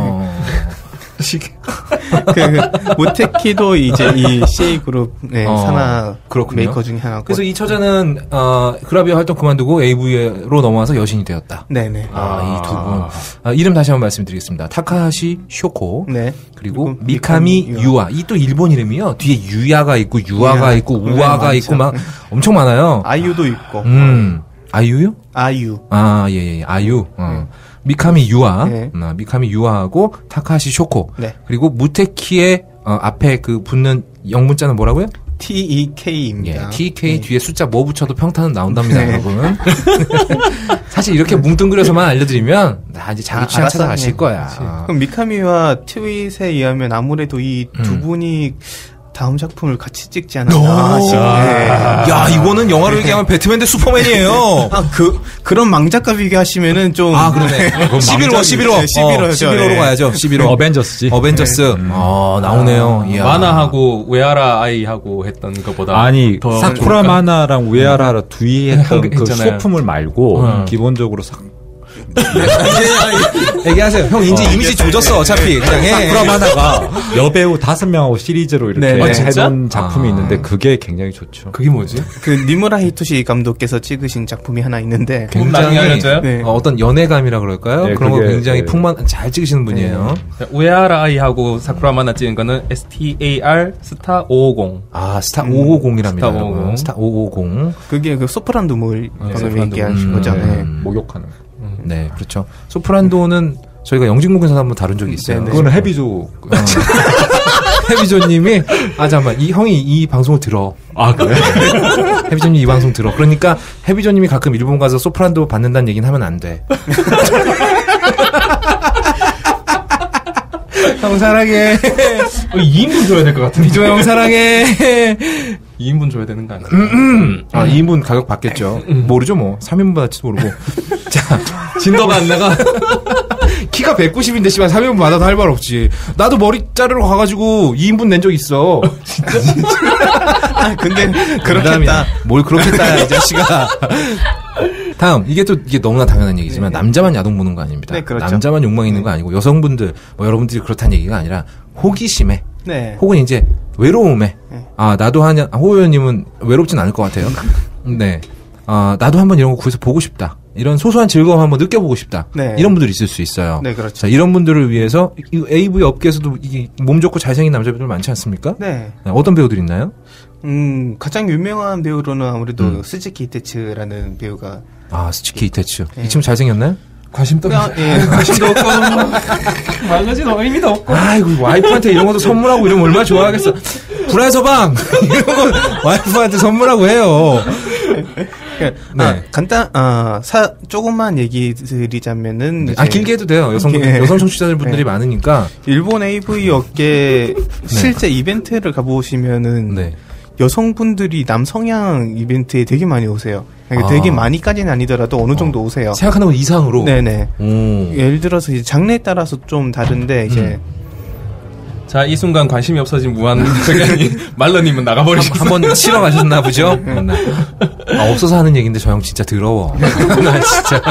그 모테키도 이제 이 CA 그룹 산하 메이커 중에 하나고. 그래서 이 처자는 그라비아 활동 그만두고 AV로 넘어와서 여신이 되었다. 네네. 이 두 분. 이름 다시 한번 말씀드리겠습니다. 타카하시 쇼코. 네. 그리고 미카미 유아. 이 또 일본 이름이요. 뒤에 유야가 있고 유아가 있고 우아가 있고 막 엄청 많아요. 아유도 있고. 아유요? 아유. 예. 아유. 미카미 유아. 네. 미카미 유아하고 타카하시 쇼코. 네. 그리고 무테키의 앞에 그 붙는 영문자는 뭐라고요? TEK입니다. 예, TK 뒤에 숫자 뭐 붙여도 평타는 나온답니다, 여러분. 사실 이렇게 뭉뚱그려서만 알려드리면 이제 자기 취향 찾아가실 거야. 그럼 미카미와 트윗에 의하면 아무래도 이 두 분이 다음 작품을 같이 찍지 않았나. 야, 이거는 영화로 얘기하면 배트맨 대 슈퍼맨이에요. 그런 망작과 비교하시면은 좀. 그러네. 11호 가야죠. 11호. 어벤져스. 나오네요. 이야. 마나하고 우에하라 아이하고 했던 것보다. 아니, 사쿠라 마나랑 우에하라 뒤에 했던 그 소품을 말고, 기본적으로 얘기하세요. 형 이제 이미지 조졌어. 어차피 그냥 해. 사쿠라 마나가 여배우 5명하고 시리즈로 이렇게 해놓은 작품이 있는데 그게 굉장히 좋죠. 그게 뭐지? 그 니무라 히토시 감독께서 찍으신 작품이 하나 있는데 굉장히 알려줘요? 어떤 연애감이라 그럴까요? 그런 거 굉장히 잘 찍으시는 분이에요. 우에하라 아이하고 사쿠라 마나 찍은 거는 STAR 스타 550. 스타 550이랍니다. 스타 550. 그게 그 소프란도물 방금 얘기하신 거죠. 목욕하는. 네, 그렇죠. 소프란도는 저희가 영진공에서 한번 다룬 적이 있어요. 그거는 해비조. 해비조님이 잠깐만 이 형이 이 방송을 들어. 그래? 해비조님 이 방송 들어. 그러니까 해비조님이 가끔 일본 가서 소프란도 받는다는 얘기는 하면 안 돼. 형 사랑해. 2인분 줘야 될 것 같은데. 비조 형 사랑해. 2인분 줘야 되는 거 아니야? 2인분 가격 받겠죠. 모르죠 뭐. 3인분 받을지도 모르고. 자, 진도가 안 나가. 키가 190인데 씨발 3인분 받아도 할 말 없지. 나도 머리 자르러 가가지고 2인분 낸 적 있어. 진짜? 근데 그렇겠다. 뭘 그렇겠다 이 자식아. 다음 이게 너무나 당연한 얘기지만 남자만 야동 보는 거 아닙니다. 네, 그렇죠. 남자만 욕망 있는 거 아니고 여성분들 여러분들이 그렇다는 얘기가 아니라 호기심에 혹은 이제 외로움에 나도 호요님은 외롭진 않을 것 같아요. 네. 나도 한번 이런 거 구해서 보고 싶다. 이런 소소한 즐거움 한번 느껴보고 싶다. 이런 분들이 있을 수 있어요. 네, 그렇죠. 자, 이런 분들을 위해서 이 AV 업계에서도 이게 몸 좋고 잘생긴 남자분들 많지 않습니까? 네. 어떤 배우들 있나요? 가장 유명한 배우로는 아무래도 스즈키 이테츠라는 배우가. 스즈키 이테츠. 이 친구 잘생겼나요? 관심도 없고 망가진 의미도 없고. 아이고 와이프한테 이런 것도 선물하고 이러면 얼마나 좋아하겠어. 불알 서방 이런 거 와이프한테 선물하고 해요. 네. 조금만 얘기 드리자면은. 길게 해도 돼요. 여성 청취자분들이 많으니까. 일본 AV 업계 실제 이벤트를 가보시면은. 여성분들이 남성향 이벤트에 되게 많이 오세요. 되게 많이까지는 아니더라도 어느 정도 오세요. 생각하는 것 이상으로? 네네. 예를 들어서 이제 장르에 따라서 좀 다른데, 이제. 자, 이 순간 관심이 없어진 무한 말러님은 나가버리셨어. 한번 치러 가셨나 보죠? 없어서 하는 얘기인데 저 형 진짜 더러워. 나 진짜.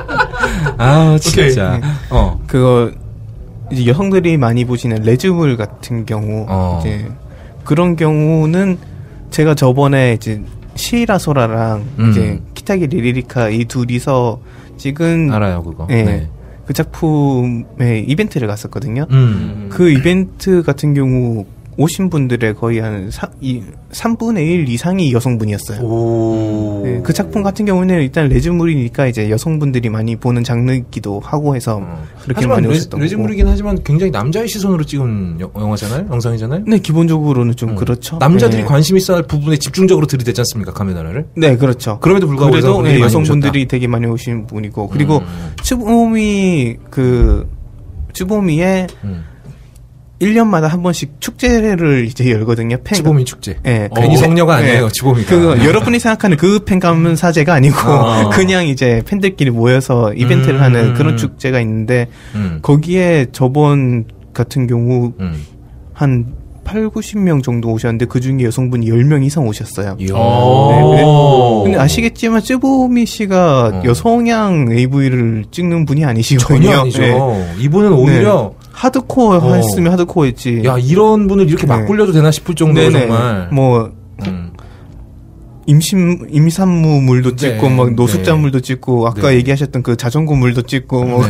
진짜. 그거, 이제 여성들이 많이 보시는 레즈물 같은 경우, 이제, 그런 경우는 제가 저번에 이제 시이라 소라랑 이제 키타기 리리리카 이 둘이서 찍은 알아요 그거. 그 작품의 이벤트를 갔었거든요. 그 이벤트 같은 경우 오신 분들의 거의 한 3분의 1 이상이 여성분이었어요. 네, 그 작품 같은 경우는 일단 레즈물이니까 이제 여성분들이 많이 보는 장르이기도 하고 해서 그렇게 많이 오셨던 거고. 레즈물이긴 하지만 굉장히 남자의 시선으로 찍은 영화잖아요? 영상이잖아요? 네, 기본적으로는 좀 그렇죠. 남자들이 네. 관심 있어 할 부분에 집중적으로 들이댔지 않습니까? 카메라를? 네, 그렇죠. 그럼에도 불구하고 그래도 네, 여성분들이 오셨다. 되게 많이 오신 분이고 그리고 쯔보미의 1년마다 한 번씩 축제를 이제 열거든요. 쯔보미 축제. 네. 괜히 성녀가 아니에요. 쯔보미가. 그 여러분이 생각하는 그 팬가문 사제가 아니고 그냥 이제 팬들끼리 모여서 이벤트를 하는 그런 축제가 있는데 거기에 저번 같은 경우 한 8, 90명 정도 오셨는데 그 중에 여성분이 10명 이상 오셨어요. 네, 근데 아시겠지만 쯔보미 씨가 여성향 AV를 찍는 분이 아니시거든요. 전혀 아니죠. 네. 이분은 오히려 하드코어 했으면 하드코어였지. 야, 이런 분을 이렇게 막 굴려도 되나 싶을 정도로 정말. 뭐 임산무물도 찍고 막 노숙자물도 찍고 아까 얘기하셨던 그 자전거물도 찍고 뭐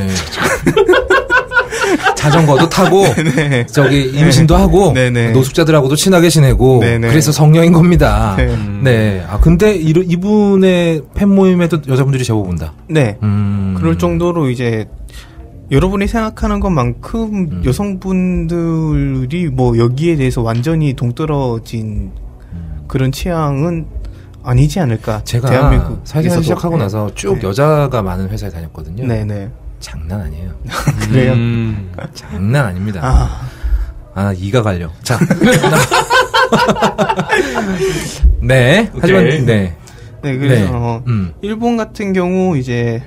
자전거도 타고 저기 임신도 하고 노숙자들하고도 친하게 지내고 그래서 성녀인 겁니다. 네. 아 근데 이분의 팬 모임에도 여자분들이 제법 온다. 네. 그럴 정도로 이제 여러분이 생각하는 것만큼 여성분들이 뭐 여기에 대해서 완전히 동떨어진 그런 취향은 아니지 않을까. 제가 사회생활 시작하고 나서 쭉 여자가 많은 회사에 다녔거든요. 네네. 장난 아니에요. 그래요? 장난 아닙니다. 이가 갈려. 자. 네. 하지만, 네. 네, 그래서, 일본 같은 경우, 이제,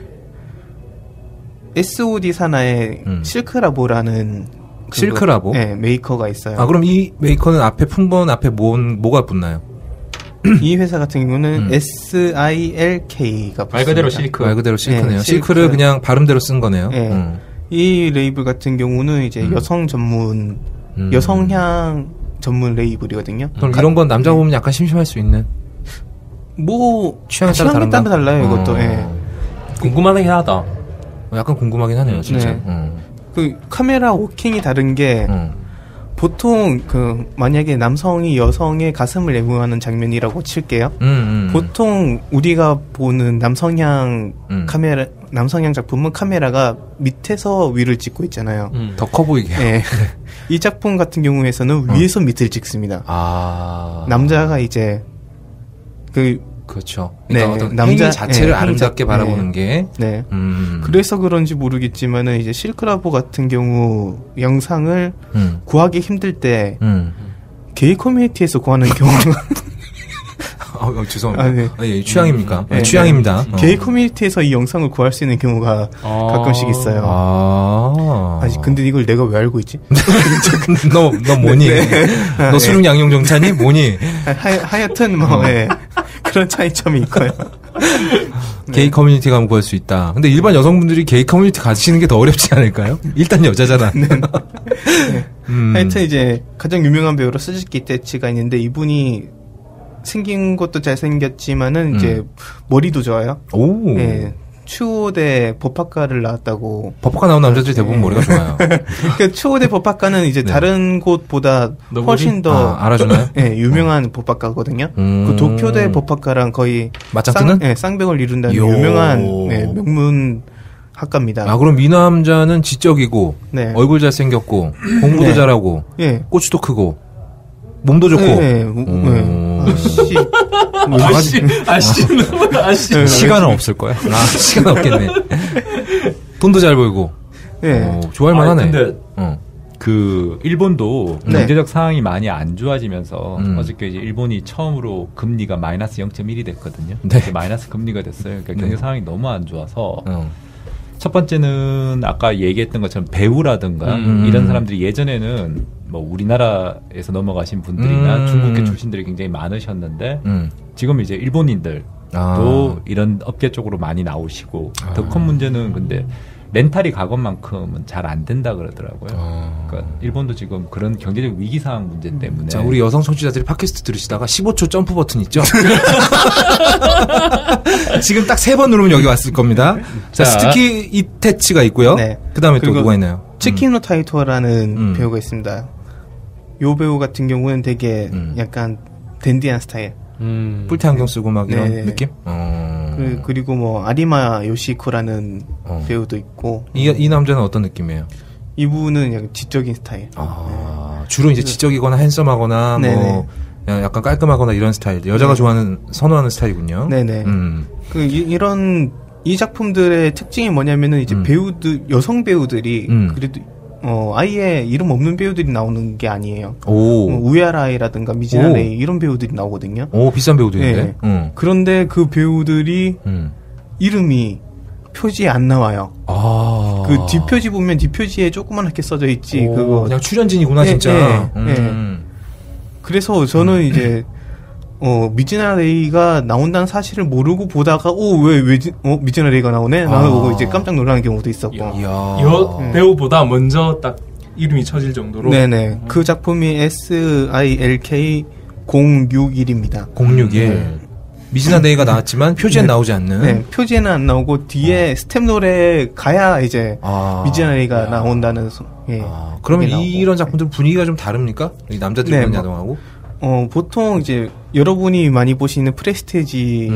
SOD 산하에 실크라보라는. 실크라보? 네, 메이커가 있어요. 아, 그럼 이 메이커는 앞에 품번 앞에 뭐가 붙나요? 이 회사 같은 경우는 SILK가 말 그대로 실크. 말 그대로 실크네요. 네, 실크를 그냥 발음대로 쓴 거네요. 네. 이 레이블 같은 경우는 이제 여성 전문, 여성향 전문 레이블이거든요. 그럼 이런 건 남자 보면 약간 심심할 수 있는? 뭐, 취향에 따라 달라요, 이것도. 예. 궁금하긴 하다. 약간 궁금하긴 하네요, 진짜. 그 카메라 워킹이 다른 게, 보통 만약에 남성이 여성의 가슴을 애무하는 장면이라고 칠게요. 보통 우리가 보는 남성향 남성향 작품은 카메라가 밑에서 위를 찍고 있잖아요. 더 커 보이게. 네. 이 작품 같은 경우에서는 위에서 밑을 찍습니다. 남자가 이제 그렇죠. 그러니까 어떤 남자 자체를 아름답게 바라보는 게. 네. 그래서 그런지 모르겠지만은 이제 실크라보 같은 경우 영상을 구하기 힘들 때 게이 커뮤니티에서 구하는 경우가 죄송합니다. 예, 취향입니까? 취향입니다. 게이 커뮤니티에서 이 영상을 구할 수 있는 경우가 가끔씩 있어요. 근데 이걸 내가 왜 알고 있지? 너 뭐니? 너 수능 양용 정찬이? 뭐니? 하여튼 그런 차이점이 있고요. 게이 커뮤니티 가면 구할 수 있다. 근데 일반 여성분들이 게이 커뮤니티 가시는 게 더 어렵지 않을까요? 일단 여자잖아. 하여튼 이제 가장 유명한 배우로 스즈키 테츠가 있는데 이분이 생긴 것도 잘생겼지만은 이제 머리도 좋아요. 오. 네. 추호대 법학과를 나왔다고. 법학과 나온 남자들이 대부분 머리가 좋아요. 그 추호대 법학과는 이제 다른 곳보다 훨씬 더 알아주나요? 네, 유명한 법학과거든요. 그 도쿄대 법학과랑 거의 맞짱뜨는? 쌍벽을 이룬다는 유명한 명문 학과입니다. 그럼 이 남자는 지적이고 얼굴 잘생겼고 공부도 잘하고 꼬치도 크고 몸도 좋고. 시간은 없을 거야. 시간 없겠네. 돈도 잘 벌고. 좋아할 만하네. 근데 그 일본도 경제적 상황이 많이 안 좋아지면서 어저께 이제 일본이 처음으로 금리가 마이너스 0.1이 됐거든요. 마이너스 금리가 됐어요. 그러니까 경제 상황이 너무 안 좋아서. 첫 번째는 아까 얘기했던 것처럼 배우라든가 이런 사람들이 예전에는 뭐 우리나라에서 넘어가신 분들이나 중국계 출신들이 굉장히 많으셨는데 지금 이제 일본인들도 이런 업계 쪽으로 많이 나오시고 더 큰 문제는 근데 렌탈이 과거만큼은 잘 안 된다 그러더라고요. 그러니까 일본도 지금 그런 경제적 위기 상황 문제 때문에. 자, 우리 여성 청취자들이 팟캐스트 들으시다가 15초 점프 버튼 있죠? 지금 딱 3번 누르면 여기 왔을 겁니다. 자, 스즈키 이테치가 있고요. 그 다음에 또 누가 있나요? 츠키노 타이토라는 배우가 있습니다. 요 배우 같은 경우는 되게 약간 댄디한 스타일. 뿔테 안경 쓰고 막 이런 네. 느낌? 그리고 뭐 아리마 요시코라는 배우도 있고. 이 남자는 어떤 느낌이에요? 이분은 약간 지적인 스타일. 주로 이제 지적이거나 핸섬하거나 뭐 약간 깔끔하거나 이런 스타일. 여자가 좋아하는 선호하는 스타일이군요. 네네. 이런 이 작품들의 특징이 뭐냐면은 이제 배우들 여성 배우들이 그래도 아예 이름 없는 배우들이 나오는 게 아니에요. 우야라이라든가 미즈나레이 이런 배우들이 나오거든요. 비싼 배우들인데. 네. 그런데 그 배우들이 이름이 표지에 안 나와요. 그 뒷표지 보면 뒷표지에 조그맣게 써져 있지. 그거 그냥 출연진이구나 진짜. 그래서 저는 이제 미즈나 레이가 나온다는 사실을 모르고 보다가 왜 미즈나 레이가 나오네? 나는 보고 이제 깜짝 놀라는 경우도 있었고. 여 배우보다 먼저 딱 이름이 쳐질 정도로. 네네. 그 작품이 SILK061입니다. 061. 미즈나 레이가 나왔지만 표지엔 나오지 않는. 네, 표지에는 안 나오고 뒤에 스텝 노래 가야 이제 미즈나 레이가 나온다는. 그러면 이런 작품들 분위기가 좀 다릅니까? 이 남자들이 보는 야동하고? 보통 이제 여러분이 많이 보시는 프레스티지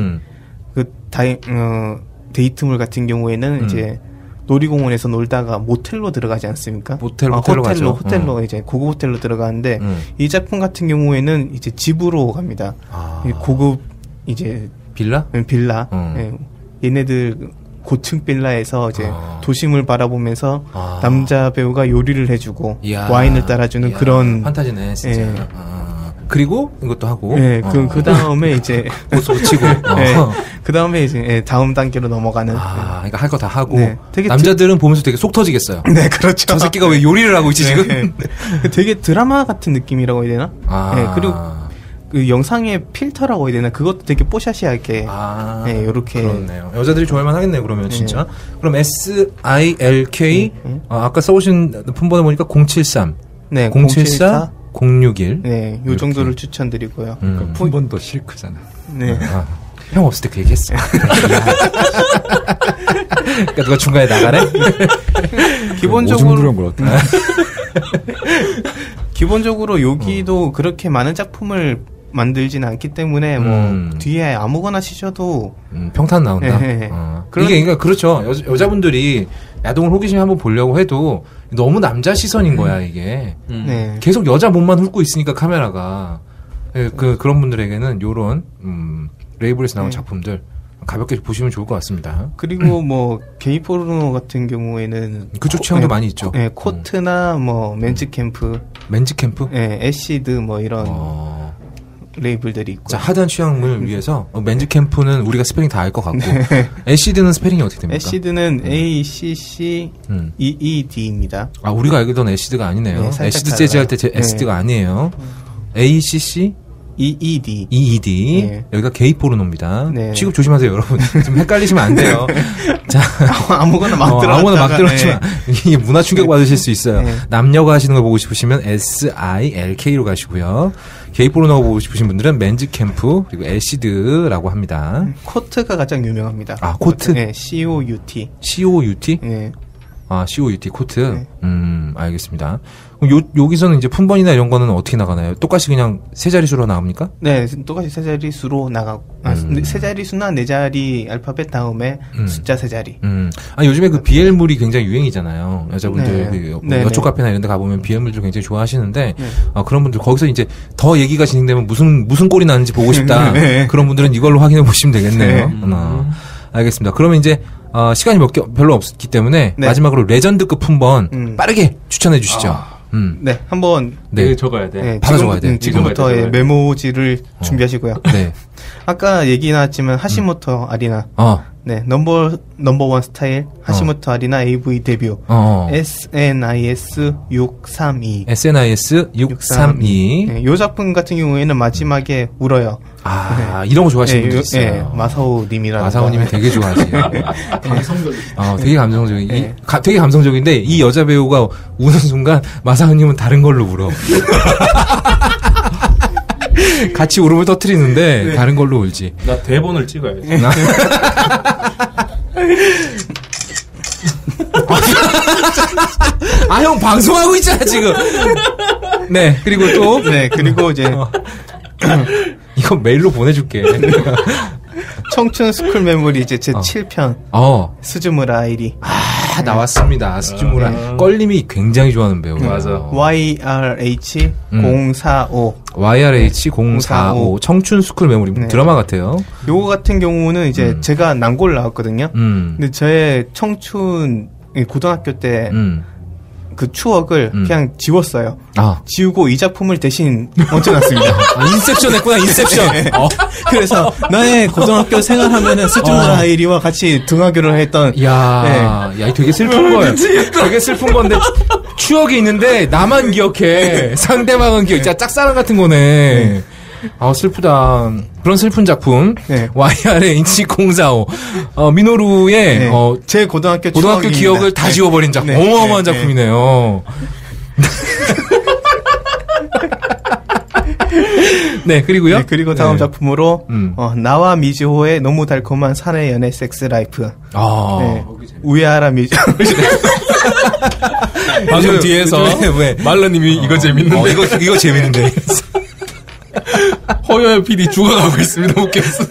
데이트물 같은 경우에는 이제 놀이공원에서 놀다가 모텔로 들어가지 않습니까? 호텔로 이제 고급 호텔로 들어가는데 이 작품 같은 경우에는 이제 집으로 갑니다. 고급 이제 빌라. 얘네들 고층 빌라에서 이제 도심을 바라보면서 남자 배우가 요리를 해주고 와인을 따라주는 그런 판타지네 진짜. 그리고 이것도 하고. 그 다음에 이제 옷을 붙이고. 그 다음에 이제 다음 단계로 넘어가는. 그러니까 할 거 다 하고. 되게 남자들은 보면서 되게 속 터지겠어요. 네, 그렇죠. 저 새끼가 왜 요리를 하고 있지 지금? 되게 드라마 같은 느낌이라고 해야 되나? 그리고 그 영상의 필터라고 해야 되나? 그것도 되게 뽀샤시하게. 요렇게. 그렇네요. 여자들이 좋아할만 하겠네요, 그러면 진짜. 그럼 SILK, 아까 써오신 품번호 보니까 073. 네, 074, 061. 네, 요 정도를 추천드리고요. 품번도 실크잖아. 네. 형 없을 때 그 얘기 했어. 그러니까 누가 중간에 나가래? 기본적으로 여기도 그렇게 많은 작품을 만들지는 않기 때문에 뭐 뒤에 아무거나 치셔도 평탄 나온다. 이게 그러니까 그렇죠. 여자분들이 야동을 호기심에 한번 보려고 해도 너무 남자 시선인 거야 이게. 계속 여자 몸만 훑고 있으니까 카메라가. 그런 분들에게는 요런 레이블에서 나온 작품들 가볍게 보시면 좋을 것 같습니다. 그리고 뭐 게이 포르노 같은 경우에는 그쪽 취향도 많이 있죠. 코트나 뭐 맨즈 캠프, 애시드 뭐 이런 레이블들이 있고. 자, 하드한 취향을 위해서 맨즈 캠프는 우리가 스페링 다 알 것 같고 애시드는 스페링이 어떻게 됩니까? 애시드는 ACCEED입니다. 우리가 알던 애시드가 아니네요. 애시드 재즈 할 때 애시드가 아니에요. ACC EED. 여기가 게이 포르노입니다. 취급 조심하세요, 여러분. 좀 헷갈리시면 안 돼요. 자, 아무거나 막 들어가지만 이게 문화 충격 받으실 수 있어요. 남녀가 하시는 거 보고 싶으시면 SILK로 가시고요. 게이 포르노가 보고 싶으신 분들은 맨즈 캠프 그리고 애시드라고 합니다. 코트가 가장 유명합니다. 코트? 네, COUT. COUT? 네. COUT 코트. 알겠습니다. 그럼 여기서는 이제 품번이나 이런 거는 어떻게 나가나요? 똑같이 그냥 세 자릿수로 나옵니까? 네, 똑같이 세 자릿수로 나가고 세 자릿수나 네 자리 알파벳 다음에 숫자 세 자리. 요즘에 그 BL물이 굉장히 유행이잖아요. 여자분들 여초 카페나 이런 데 가보면 BL물들 굉장히 좋아하시는데 그런 분들 거기서 이제 더 얘기가 진행되면 무슨 꼴이 나는지 보고 싶다. 그런 분들은 이걸로 확인해 보시면 되겠네요. 알겠습니다. 그러면 이제 시간이 별로 없기 때문에 마지막으로 레전드급 품번 빠르게 추천해 주시죠. 네, 한번 적어야 돼. 바로 적어야 돼. 지금부터 메모지를 준비하시고요. 네. 아까 얘기 나왔지만 하시모토 아리나. 네, 넘버원 스타일 하시모토 아리나 AV 데뷔. SNIS 632. SNIS 632. 네, 요 작품 같은 경우에는 마지막에 울어요. 이런 거 좋아하시는 분들 있어요. 마사오 님이라는. 마사오 님이 되게 좋아하세요. 되게 감성적인. 되게 감성적인데 이 여자 배우가 우는 순간 마사오 님은 다른 걸로 울어. 같이 울음을 터뜨리는데 다른 걸로 울지. 나 대본을 찍어야지. 형 방송하고 있잖아 지금. 네, 그리고 또. 네, 그리고 이제. 이거 메일로 보내줄게. 청춘 스쿨 메모리 이제 제 7편. 스즈무라 아이리. 나왔습니다. 스즈무라. 껄림이 굉장히 좋아하는 배우. 맞아. YRH045. YRH045. 청춘 스쿨 메모리. 네. 드라마 같아요. 요거 같은 경우는 이제 제가 난골 나왔거든요. 근데 저의 청춘, 고등학교 때 그 추억을 그냥 지웠어요. 지우고 이 작품을 대신 얹어놨습니다. 인셉션 했구나, 인셉션. 네. 그래서 나의 고등학교 생활하면은 스즈무라 아이리와 같이 등하교를 했던. 야, 되게 슬픈 거예요. 되게 슬픈 건데 추억이 있는데 나만 기억해. 상대방은 기억. 진짜 짝사랑 같은 거네. 네. 슬프다. 그런 슬픈 작품. 네. YRH045. 미노루의, 네. 제 고등학교 기억을 다 지워버린 작품. 네. 어마어마한 작품이네요. 네, 그리고요? 네, 그리고 다음 작품으로, 나와 미즈호의 너무 달콤한 사내 연애 섹스 라이프. 네. 우에하라 미즈호. 방금 뒤에서, 말러님이 이거 재밌는데. 이거 재밌는데. 허여의 PD 죽어가고 있습니다. 웃겼어.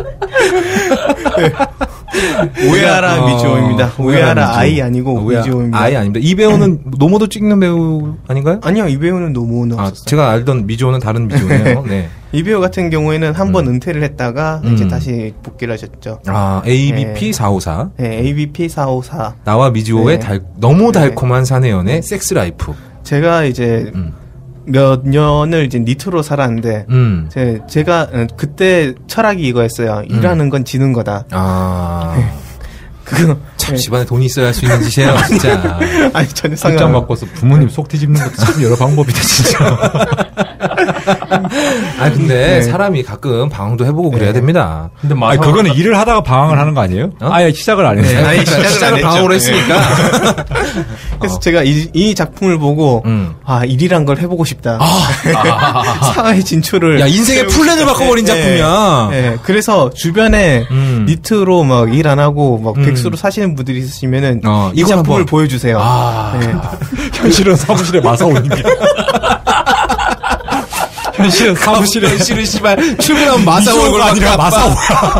네. 우에하라 미즈호입니다. 우에하라 아이 아니고 미즈호입니다. 아이 아닙니다. 이 배우는 노모도 찍는 배우 아닌가요? 아니요, 이 배우는 노모는 없었어요. 제가 알던 미즈호는 다른 미즈호네요. 네. 이 배우 같은 경우에는 한 번 은퇴를 했다가 이제 다시 복귀를 하셨죠. ABP 454. 네, ABP 454. 나와 미즈호의 너무 달콤한 사내 연애 섹스 라이프. 제가 이제 몇 년을 이제 니트로 살았는데 제가 그때 철학이 이거였어요. 일하는 건 지는 거다. 그거 참 집안에 돈이 있어야 할 수 있는 짓이에요, 진짜. 아니 전혀 상관 바꿔서 부모님 속 뒤집는 것도 참 여러 방법이다, 진짜. 근데 사람이 가끔 방황도 해보고 그래야 됩니다. 근데 그거는 일을 하다가 방황을 하는 거 아니에요? 아예 시작을 안 했어요. 아예 시작을 방황으로 했으니까. 그래서 제가 이 작품을 보고 일이란 걸 해보고 싶다. 사회 진출을. 인생의 플랜을 바꿔버린 작품이야. 네, 그래서 주변에 니트로 막 일 안 하고 막 백수로 사시는 분들이 있으시면은 이 작품을 보여주세요. 현실은 사무실에 마사오님이. 현실은 씨발 출근하면 마사오가 아니라 마사오야.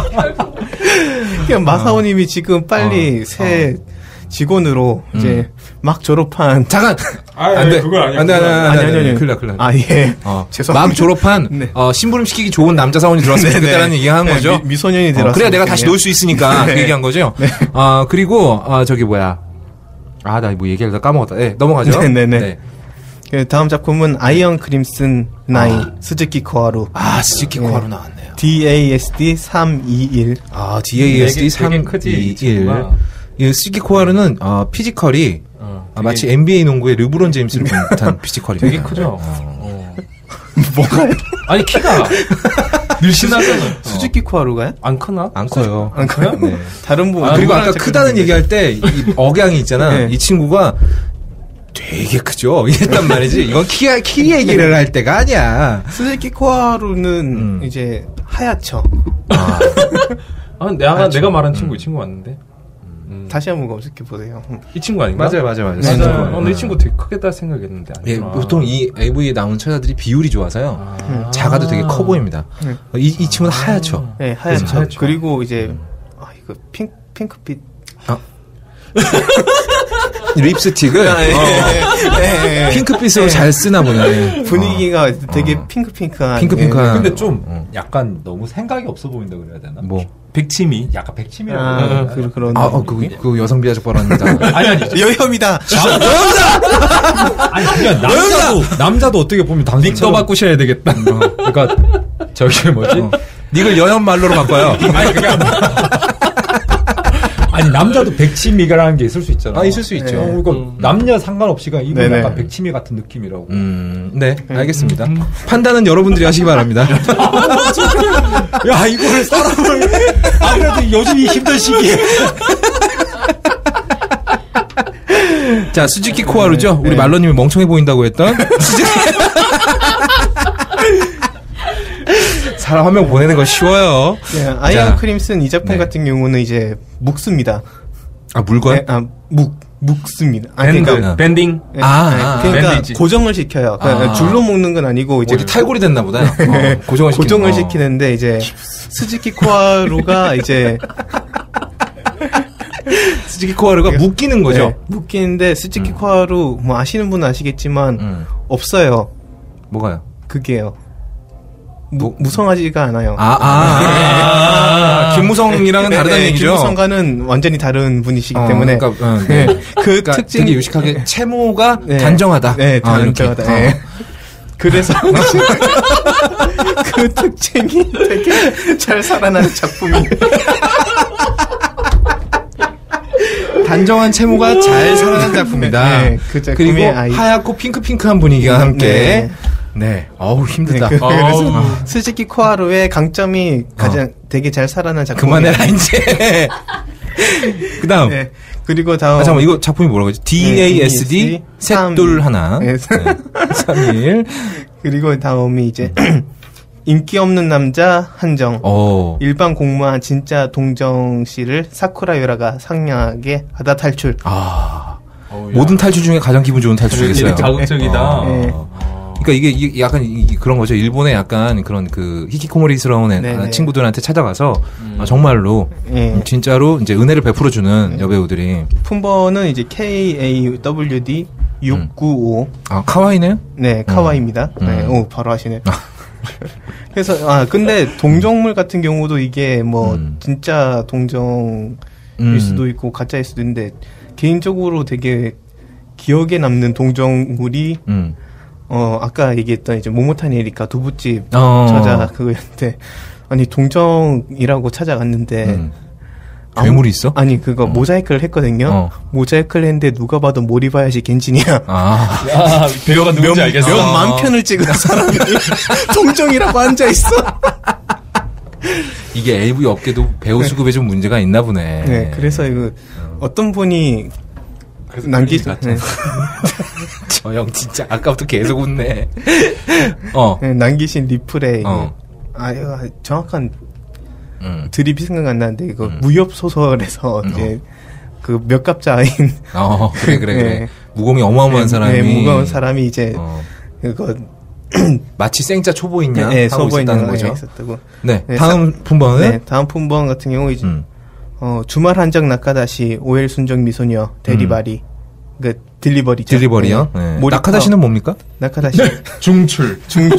그냥 마사오님이 지금 빨리 새 직원으로 이제 막 졸업한 잠깐 안 돼. 그건 아니야. 안 돼. 큰일 나. 죄송합니다. 막 졸업한 심부름 시키기 좋은 남자 사원이 들어왔으면 좋겠다라는 얘기 하는 거죠. 미소년이 들어왔어요. 그래야 내가 다시 놀 수 있으니까 그 얘기한 거죠. 그리고 저기 뭐야. 나 뭐 얘기하려다 까먹었다. 네, 넘어가죠. 네. 다음 작품은 아이언 크림슨 9 스즈키 코하루. 스즈키 코하루 나왔네요. DASD 321. DASD 321. 스즈키 코하루는 피지컬이 마치 NBA 농구의 르브론 제임스를 비슷한 피지컬입니다. 되게 크죠. 뭐가요? 아니 키가 늘씬하잖아요. 스즈키 코하루가요? 안 크나? 안 커요. 안 커요? 네. 다른 부분. 그리고 아까 크다는 얘기할 때 이 억양이 있잖아. 이 친구가 되게 크죠. 이랬단 말이지. 이건 키 얘기를 할 때가 아니야. 스즈키 코하루는 이제 하얗죠. 내가 말한 친구 이 친구 맞는데. 다시 한번 검색해 보세요. 이 친구 아닌가? 맞아요. 근데 이 친구 되게 크겠다 생각했는데. 보통 이 AV에 나오는 처자들이 비율이 좋아서요. 작아도 되게 커 보입니다. 이 친구는 하얗죠. 네, 하얗죠. 그리고 이제 이거 핑크빛. 립스틱을 핑크빛으로 잘 쓰나 보네. 분위기가 되게 핑크핑크한. 근데 좀 약간 너무 생각이 없어 보인다 그래야 되나? 뭐 백치미, 약간 백치미라고. 그런. 그 여성 비하적 발언입니다. 아니. 여혐이다. 아니 그냥 남자도 어떻게 보면 당신처럼 바꾸셔야 되겠다. 그러니까 저기 뭐지? 닉을 여혐 말로로 바꿔요. 아니 남자도 백치미가라는 게 있을 수 있잖아. 있을 수 있죠. 그러니까 남녀 상관없이가 이건 약간 백치미 같은 느낌이라고. 네, 알겠습니다. 판단은 여러분들이 하시기 바랍니다. 야, 이거를 사람을 그래도 요즘이 힘든 시기에. 자, 스즈키 코하루죠. 우리 말러님이 멍청해 보인다고 했던 스즈키. 사람 한 명 보내는 거 쉬워요. 아이언 크림슨 이 작품 같은 경우는 이제 묵습니다. 물건? 묵. 묶습니다. 밴딩. 그러니까 밴디지. 고정을 시켜요. 그러니까 줄로 묶는 건 아니고 이제 어디 탈골이 됐나 보다. 고정을 시키는데 이제 스즈키 코하루가 이제 스즈키 코하루가 묶이는 거죠. 네, 묶이는데 스즈키 코하루 뭐 아시는 분은 아시겠지만 없어요. 뭐가요? 그게요. 무성하지가 않아요. 김무성이랑은 다르다는 얘기죠. 김무성과는 완전히 다른 분이시기 때문에 그러니까 특징이 되게 유식하게 채모가 단정하다. 네, 단정하다. 그래서 그 특징이 되게 잘 살아나는 작품이에요. 단정한 채모가 잘 살아난 작품이다. 네, 그 작품의 그리고 아이. 하얗고 핑크핑크한 분위기와 함께. 네. 어우, 힘들다. 그래서 스즈키 코하루의 강점이 가장 되게 잘 살아난 작품이에요. 그만해라, 이제. 그 다음. 네. 그리고 다음. 잠깐만, 이거 작품이 뭐라고 했지? DASD, 셋둘 하나. 네. 3일. 그리고 다음이 이제, 인기 없는 남자 한정. 일반 공무원 진짜 동정 씨를 사쿠라 요라가 상냥하게 하다 탈출. 모든 탈출 중에 가장 기분 좋은 탈출이겠어요. 자극적이다. 그러니까 이게 약간 그런 거죠. 일본의 약간 그런 그 히키코모리스러운 친구들한테 찾아가서 정말로 진짜로 이제 은혜를 베풀어주는 여배우들이. 품번은 이제 KAWD 695. 카와이네요? 네, 카와이입니다. 네, 오, 바로 하시네. 그래서 근데 동정물 같은 경우도 이게 뭐 진짜 동정일 수도 있고 가짜일 수도 있는데 개인적으로 되게 기억에 남는 동정물이 아까 얘기했던 이제 모모타니 에리카 두부집 찾아 그거였는데 아니 동정이라고 찾아갔는데 괴물이 있어? 아니 그거 모자이크를 했거든요. 모자이크를 했는데 누가 봐도 모리바야시 겐진이야. 배우가 누군지 알겠어. 몇 만 편을 찍은 사람이 동정이라고 앉아 있어. 이게 AV 업계도 배우 수급에 좀 문제가 있나 보네. 네, 그래서 이거 어떤 분이 남기신 저 형 진짜 아까부터 계속 웃네. 네, 남기신 리플에 정확한 드립이 생각 안 나는데 이거 무협 소설에서 이제 그 몇 갑자인 그래. 네. 무공이 어마어마한 사람이 무거운 사람이 이제 그거 마치 생짜 초보인냐 하고 있었다는 거죠. 있었다고. 네, 다음 품번은? 네, 다음 품번 같은 경우 이제 주말 한정 나카다시 오엘 순정 미소녀 대리바리 그 딜리버리죠. 딜리버리요? 네. 나카다시는 뭡니까? 나카다시 중출.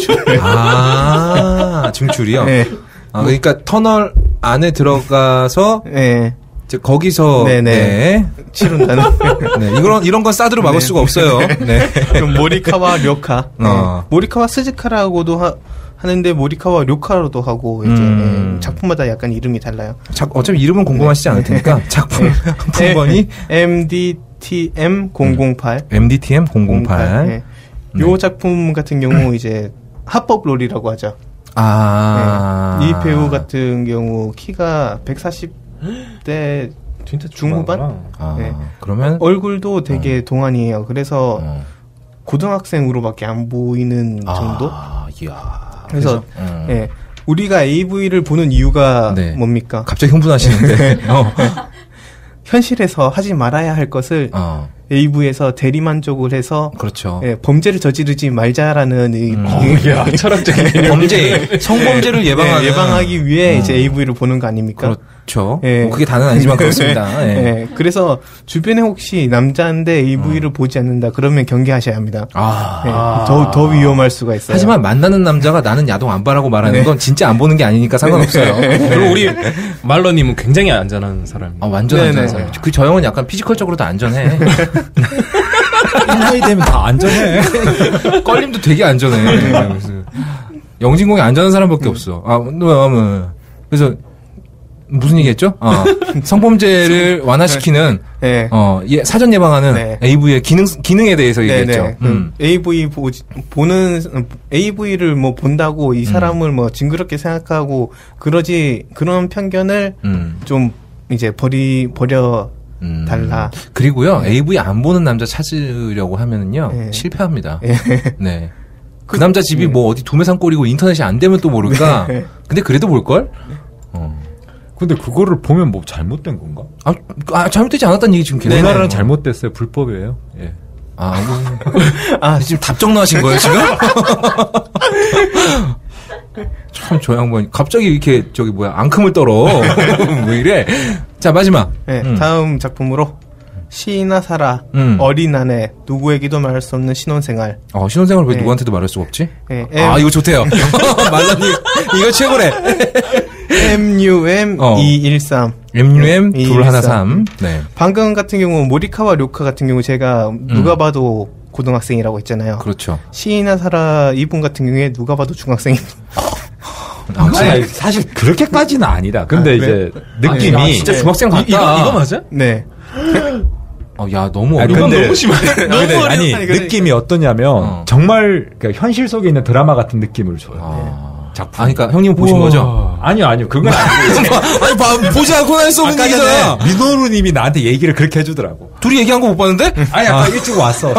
중출이요? 네. 그러니까 터널 안에 들어가서 이제 거기서 치룬다는. 네, 이런 건 사드로 막을 수가 없어요. 네. 그럼 모리카와 료카. 모리카와 스즈카라고도 하는데 모리카와 료카로도 하고 이제 작품마다 약간 이름이 달라요. 어차피 이름은 궁금하시지 않을 테니까 작품 품번이 MDTM008. MDTM008. 네. 요 작품 같은 경우 이제 합법 롤이라고 하죠. 이 배우 같은 경우 키가 140대 진짜 중후반? 그러면 얼굴도 되게 동안이에요. 그래서 고등학생으로밖에 안 보이는 정도? 그래서 우리가 AV를 보는 이유가 뭡니까? 갑자기 흥분하시는데 현실에서 하지 말아야 할 것을 AV에서 대리만족을 해서 그렇죠. 범죄를 저지르지 말자라는 철학적인 성범죄를 예방하기 위해 이제 AV를 보는 거 아닙니까? 그렇죠. 그게 다는 아니지만 그렇습니다. 그래서 주변에 혹시 남자인데 AV를 보지 않는다 그러면 경계하셔야 합니다. 더 위험할 수가 있어요. 하지만 만나는 남자가 나는 야동 안 봐라고 말하는 건 진짜 안 보는 게 아니니까 상관없어요. 그리고 우리 말러님은 굉장히 안전한 사람입니다. 완전 안전한 사람. 저 형은 약간 피지컬적으로도 안전해. 이 나이 되면 다 안전해. 껄림도 되게 안전해. 영진공이 안전한 사람밖에 없어. 그래서 무슨 얘기했죠? 성범죄를 완화시키는 사전 예방하는 AV의 기능에 대해서 얘기했죠. AV AV를 뭐 본다고 이 사람을 뭐 징그럽게 생각하고 그런 편견을 좀 이제 버려 달라. 그리고요, AV 안 보는 남자 찾으려고 하면은요, 실패합니다. 네. 그 남자 집이 뭐 어디 도매산 꼴이고 인터넷이 안 되면 또 모를까? 근데 그래도 볼걸? 근데 그거를 보면 뭐 잘못된 건가? 잘못되지 않았다는 얘기 지금 계속. 우리나라는 잘못됐어요. 불법이에요. 예. 지금 답정 나신 거예요, 지금? 참, 저 양반, 갑자기 이렇게, 앙큼을 떨어. 왜 이래? 자, 마지막. 네, 다음 작품으로. 시나 사라, 어린 아내, 누구에게도 말할 수 없는 신혼생활. 신혼생활 왜 누구한테도 말할 수가 없지? 네, 이거 좋대요. 말라님, 이거 최고래. MUM213. MUM213. 네. 방금 같은 경우, 모리카와 료카 같은 경우 제가 누가 봐도 고등학생이라고 했잖아요. 그렇죠. 시나 사라 이분 같은 경우에 누가 봐도 중학생입니다. 아니, 사실 그렇게까지는 아니다. 근데 이제 느낌이 진짜 중학생 같다. 이거 맞아? 네. 야, 너무 어려워. 이건 너무 심하네. 너무 아니, 느낌이 어떠냐면 정말 그러니까 현실 속에 있는 드라마 같은 느낌을 줘요. 작품. 그러니까 형님 보신 거죠? 아니요. 그건 아니고. 아니, 보지 않고 날 쏘는 아까 얘기잖아. 전에 민호루님이 나한테 얘기를 그렇게 해주더라고. 둘이 얘기한 거 못 봤는데? 아니, 아까 일찍 왔어.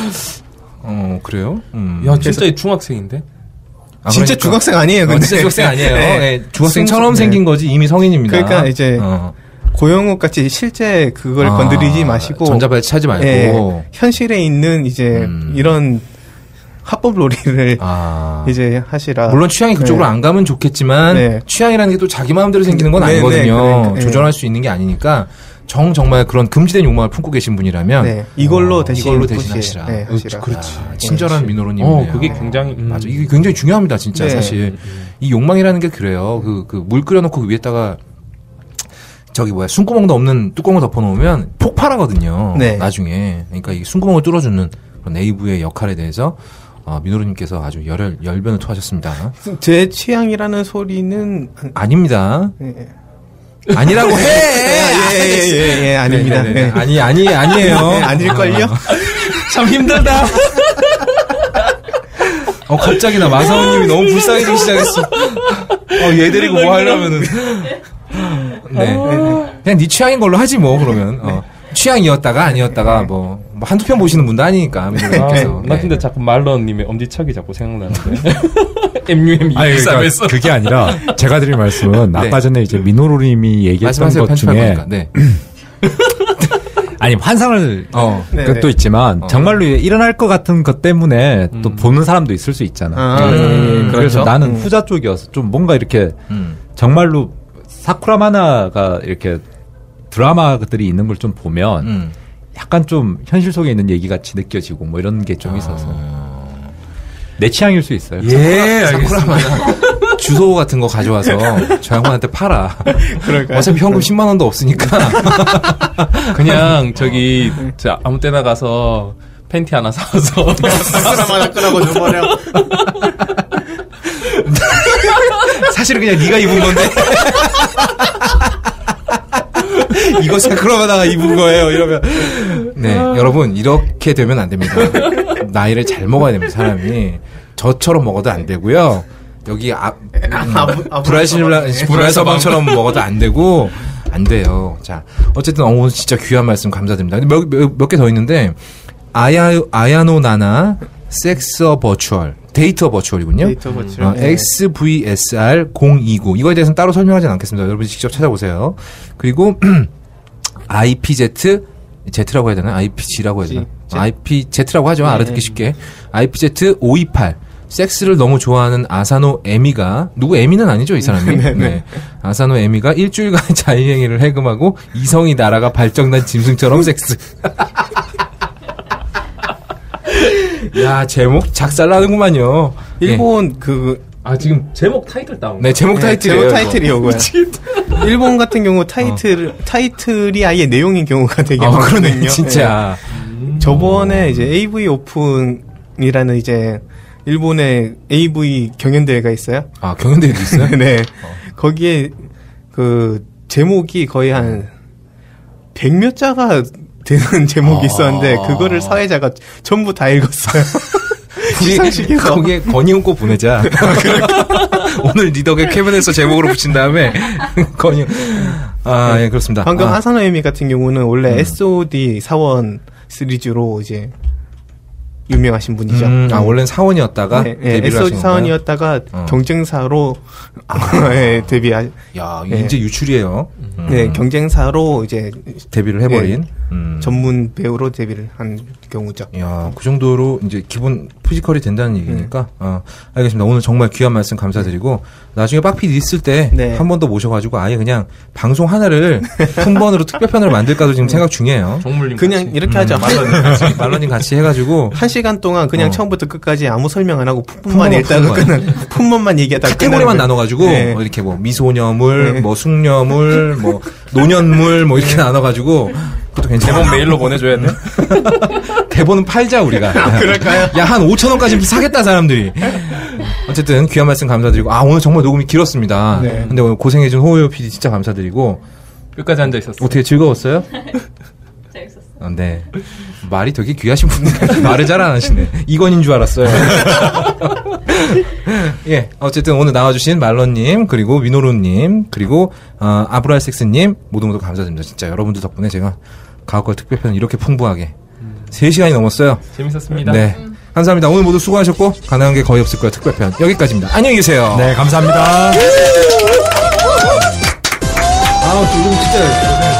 그래요? 야, 진짜 중학생인데? 진짜 그러니까. 중학생 아니에요, 근데. 진짜 중학생 아니에요. 네. 중학생처럼 생긴 거지, 이미 성인입니다. 그러니까 이제, 고영욱 같이 실제 그걸 건드리지 마시고. 전자발찌 차지 말고. 네, 현실에 있는 이제, 이런 합법 놀이를 이제 하시라. 물론 취향이 그쪽으로 안 가면 좋겠지만, 취향이라는 게 또 자기 마음대로 생기는 건 아니거든요. 조절할 수 있는 게 아니니까, 정말 그런 금지된 욕망을 품고 계신 분이라면 이걸로 대신 하시라. 하시라. 그렇지. 친절한 민호로님이네요. 그게 굉장히 맞아. 이게 굉장히 중요합니다, 진짜 사실. 이 욕망이라는 게 그래요. 물 끓여놓고 그 위에다가 숨구멍도 없는 뚜껑을 덮어놓으면 폭발하거든요. 나중에. 그러니까 이 숨구멍을 뚫어주는 그런 내부의 역할에 대해서 민호로님께서 아주 열변을 토하셨습니다. 제 취향이라는 소리는 아닙니다. 아니라고 해! 예, 아닙니다. 네. 아니에요. 아닐걸요? 참 힘들다. 갑자기 나 마사오님이 너무 불쌍해지기 시작했어. 얘 데리고 뭐 하려면은. 그냥 네 취향인 걸로 하지 뭐, 그러면. 취향이었다가 아니었다가 한두 편 보시는 분도 아니니까. 나 근데 자꾸 말런님의 엄지척이 자꾸 생각나는데. MUM213에서. 그게 아니라 제가 드릴 말씀은 아까 전에 이제 민호루님이 얘기했던 것 중에 아니 환상을 그것도 있지만 정말로 일어날 것 같은 것 때문에 또 보는 사람도 있을 수 있잖아. 그래서 그렇죠? 나는 후자 쪽이어서 좀 뭔가 이렇게 정말로 사쿠라 만화가 이렇게 드라마들이 있는 걸 좀 보면 약간 좀 현실 속에 있는 얘기 같이 느껴지고 뭐 이런 게 좀 있어서 내 취향일 수 있어요. 사쿠라 만화 주소 같은 거 가져와서 저 양반한테 팔아. 그럴까요? 어차피 현금 10만 원도 없으니까. 그냥 아무 때나 가서 팬티 하나 사와서 사쿠라 만화 끄라고 줘버려. 사실은 그냥 네가 입은 건데. 이거 사쿠라 만화가 입은 거예요. 이러면 여러분 이렇게 되면 안 됩니다. 나이를 잘 먹어야 됩니다. 사람이 저처럼 먹어도 안 되고요. 여기 브라이서방처럼 먹어도 안 되고 안 돼요. 자, 어쨌든 오늘 진짜 귀한 말씀 감사드립니다. 몇 개 더 있는데 아야노 나나 섹스어 버추얼 데이터 버추얼이군요. 데이터 버추얼. XVSR 029 이거에 대해서는 따로 설명하지는 않겠습니다. 여러분이 직접 찾아보세요. 그리고 IPZ Z라고 해야 되나? IPG라고 해야 되나? IPZ라고 하죠. 알아듣기 쉽게. IPZ 528 섹스를 너무 좋아하는 아사노 에미가 누구 에미는 아니죠 이 사람이. 네. 아사노 에미가 일주일간 자유행위를 해금하고 이성이 날아가 발정난 짐승처럼 섹스. 야 제목 작살나는구만요. 일본 지금 제목 타이틀 따온 거. 네 제목 타이틀이에요. 제목 타이틀이 요거야. 일본 같은 경우 타이틀이 아예 내용인 경우가 되게 많거든요. 그러네, 진짜. 저번에 이제 AV 오픈이라는 이제 일본의 AV 경연대회가 있어요. 경연대회도 있어요? 네. 거기에 제목이 거의 한 100몇 자가 되는 제목이 있었는데 그거를 사회자가 전부 다 읽었어요. 시상식에서. 거기에 건의훈 꼭 보내자. 오늘 니 덕에 캐비넷에서 제목으로 붙인 다음에 건의훈. 예, 그렇습니다. 방금 아사노 에미 같은 경우는 원래 SOD 사원 시리즈로 이제 유명하신 분이죠. 원래는 사원이었다가 SOG 사원이었다가 경쟁사로 데뷔한. 야, 이제 유출이에요. 네, 경쟁사로 이제 데뷔를 해버린 전문 배우로 데뷔를 한 경우죠. 야, 그 정도로 이제 기본 피지컬이 된다는 얘기니까. 알겠습니다. 오늘 정말 귀한 말씀 감사드리고 나중에 빡피디 있을 때 한 번 더 모셔가지고 아예 그냥 방송 하나를 품번으로 특별편으로 만들까도 지금 생각 중이에요. 그냥 같이. 이렇게 하죠. 말러님 같이 해가지고 1시간 동안 그냥 처음부터 끝까지 아무 설명 안 하고 품번만 읽다가 품번만 얘기하다가 카테고리만 나눠가지고 뭐 이렇게 뭐 미소녀물, 뭐 숙녀물, 뭐 노년물 뭐 이렇게 나눠가지고 그것도 괜찮아. 대본 메일로 보내줘야 돼. 대본은 팔자 우리가. 그럴까요? 야, 한 5,000원까지 사겠다 사람들이. 어쨌든 귀한 말씀 감사드리고 오늘 정말 녹음이 길었습니다. 근데 오늘 고생해준 호요 PD 진짜 감사드리고 끝까지 앉아 있었어요. 어떻게 즐거웠어요? 재밌었어요. 네. 말이 되게 귀하신 분들 말을 잘 안 하시네. 이건인 줄 알았어요. 예, 어쨌든 오늘 나와주신 말런님 그리고 위노루님 그리고 아브랄섹스님 모두 감사드립니다. 진짜 여러분들 덕분에 제가 가옥걸 특별편 이렇게 풍부하게 3시간이 넘었어요. 재밌었습니다. 네, 감사합니다. 오늘 모두 수고하셨고 가능한 게 거의 없을 거예요. 특별편 여기까지입니다. 안녕히 계세요. 네, 감사합니다. 두분 진짜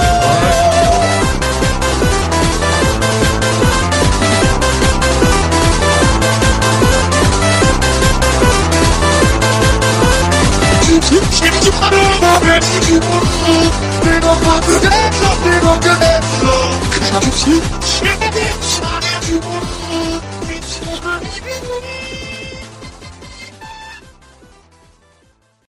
내가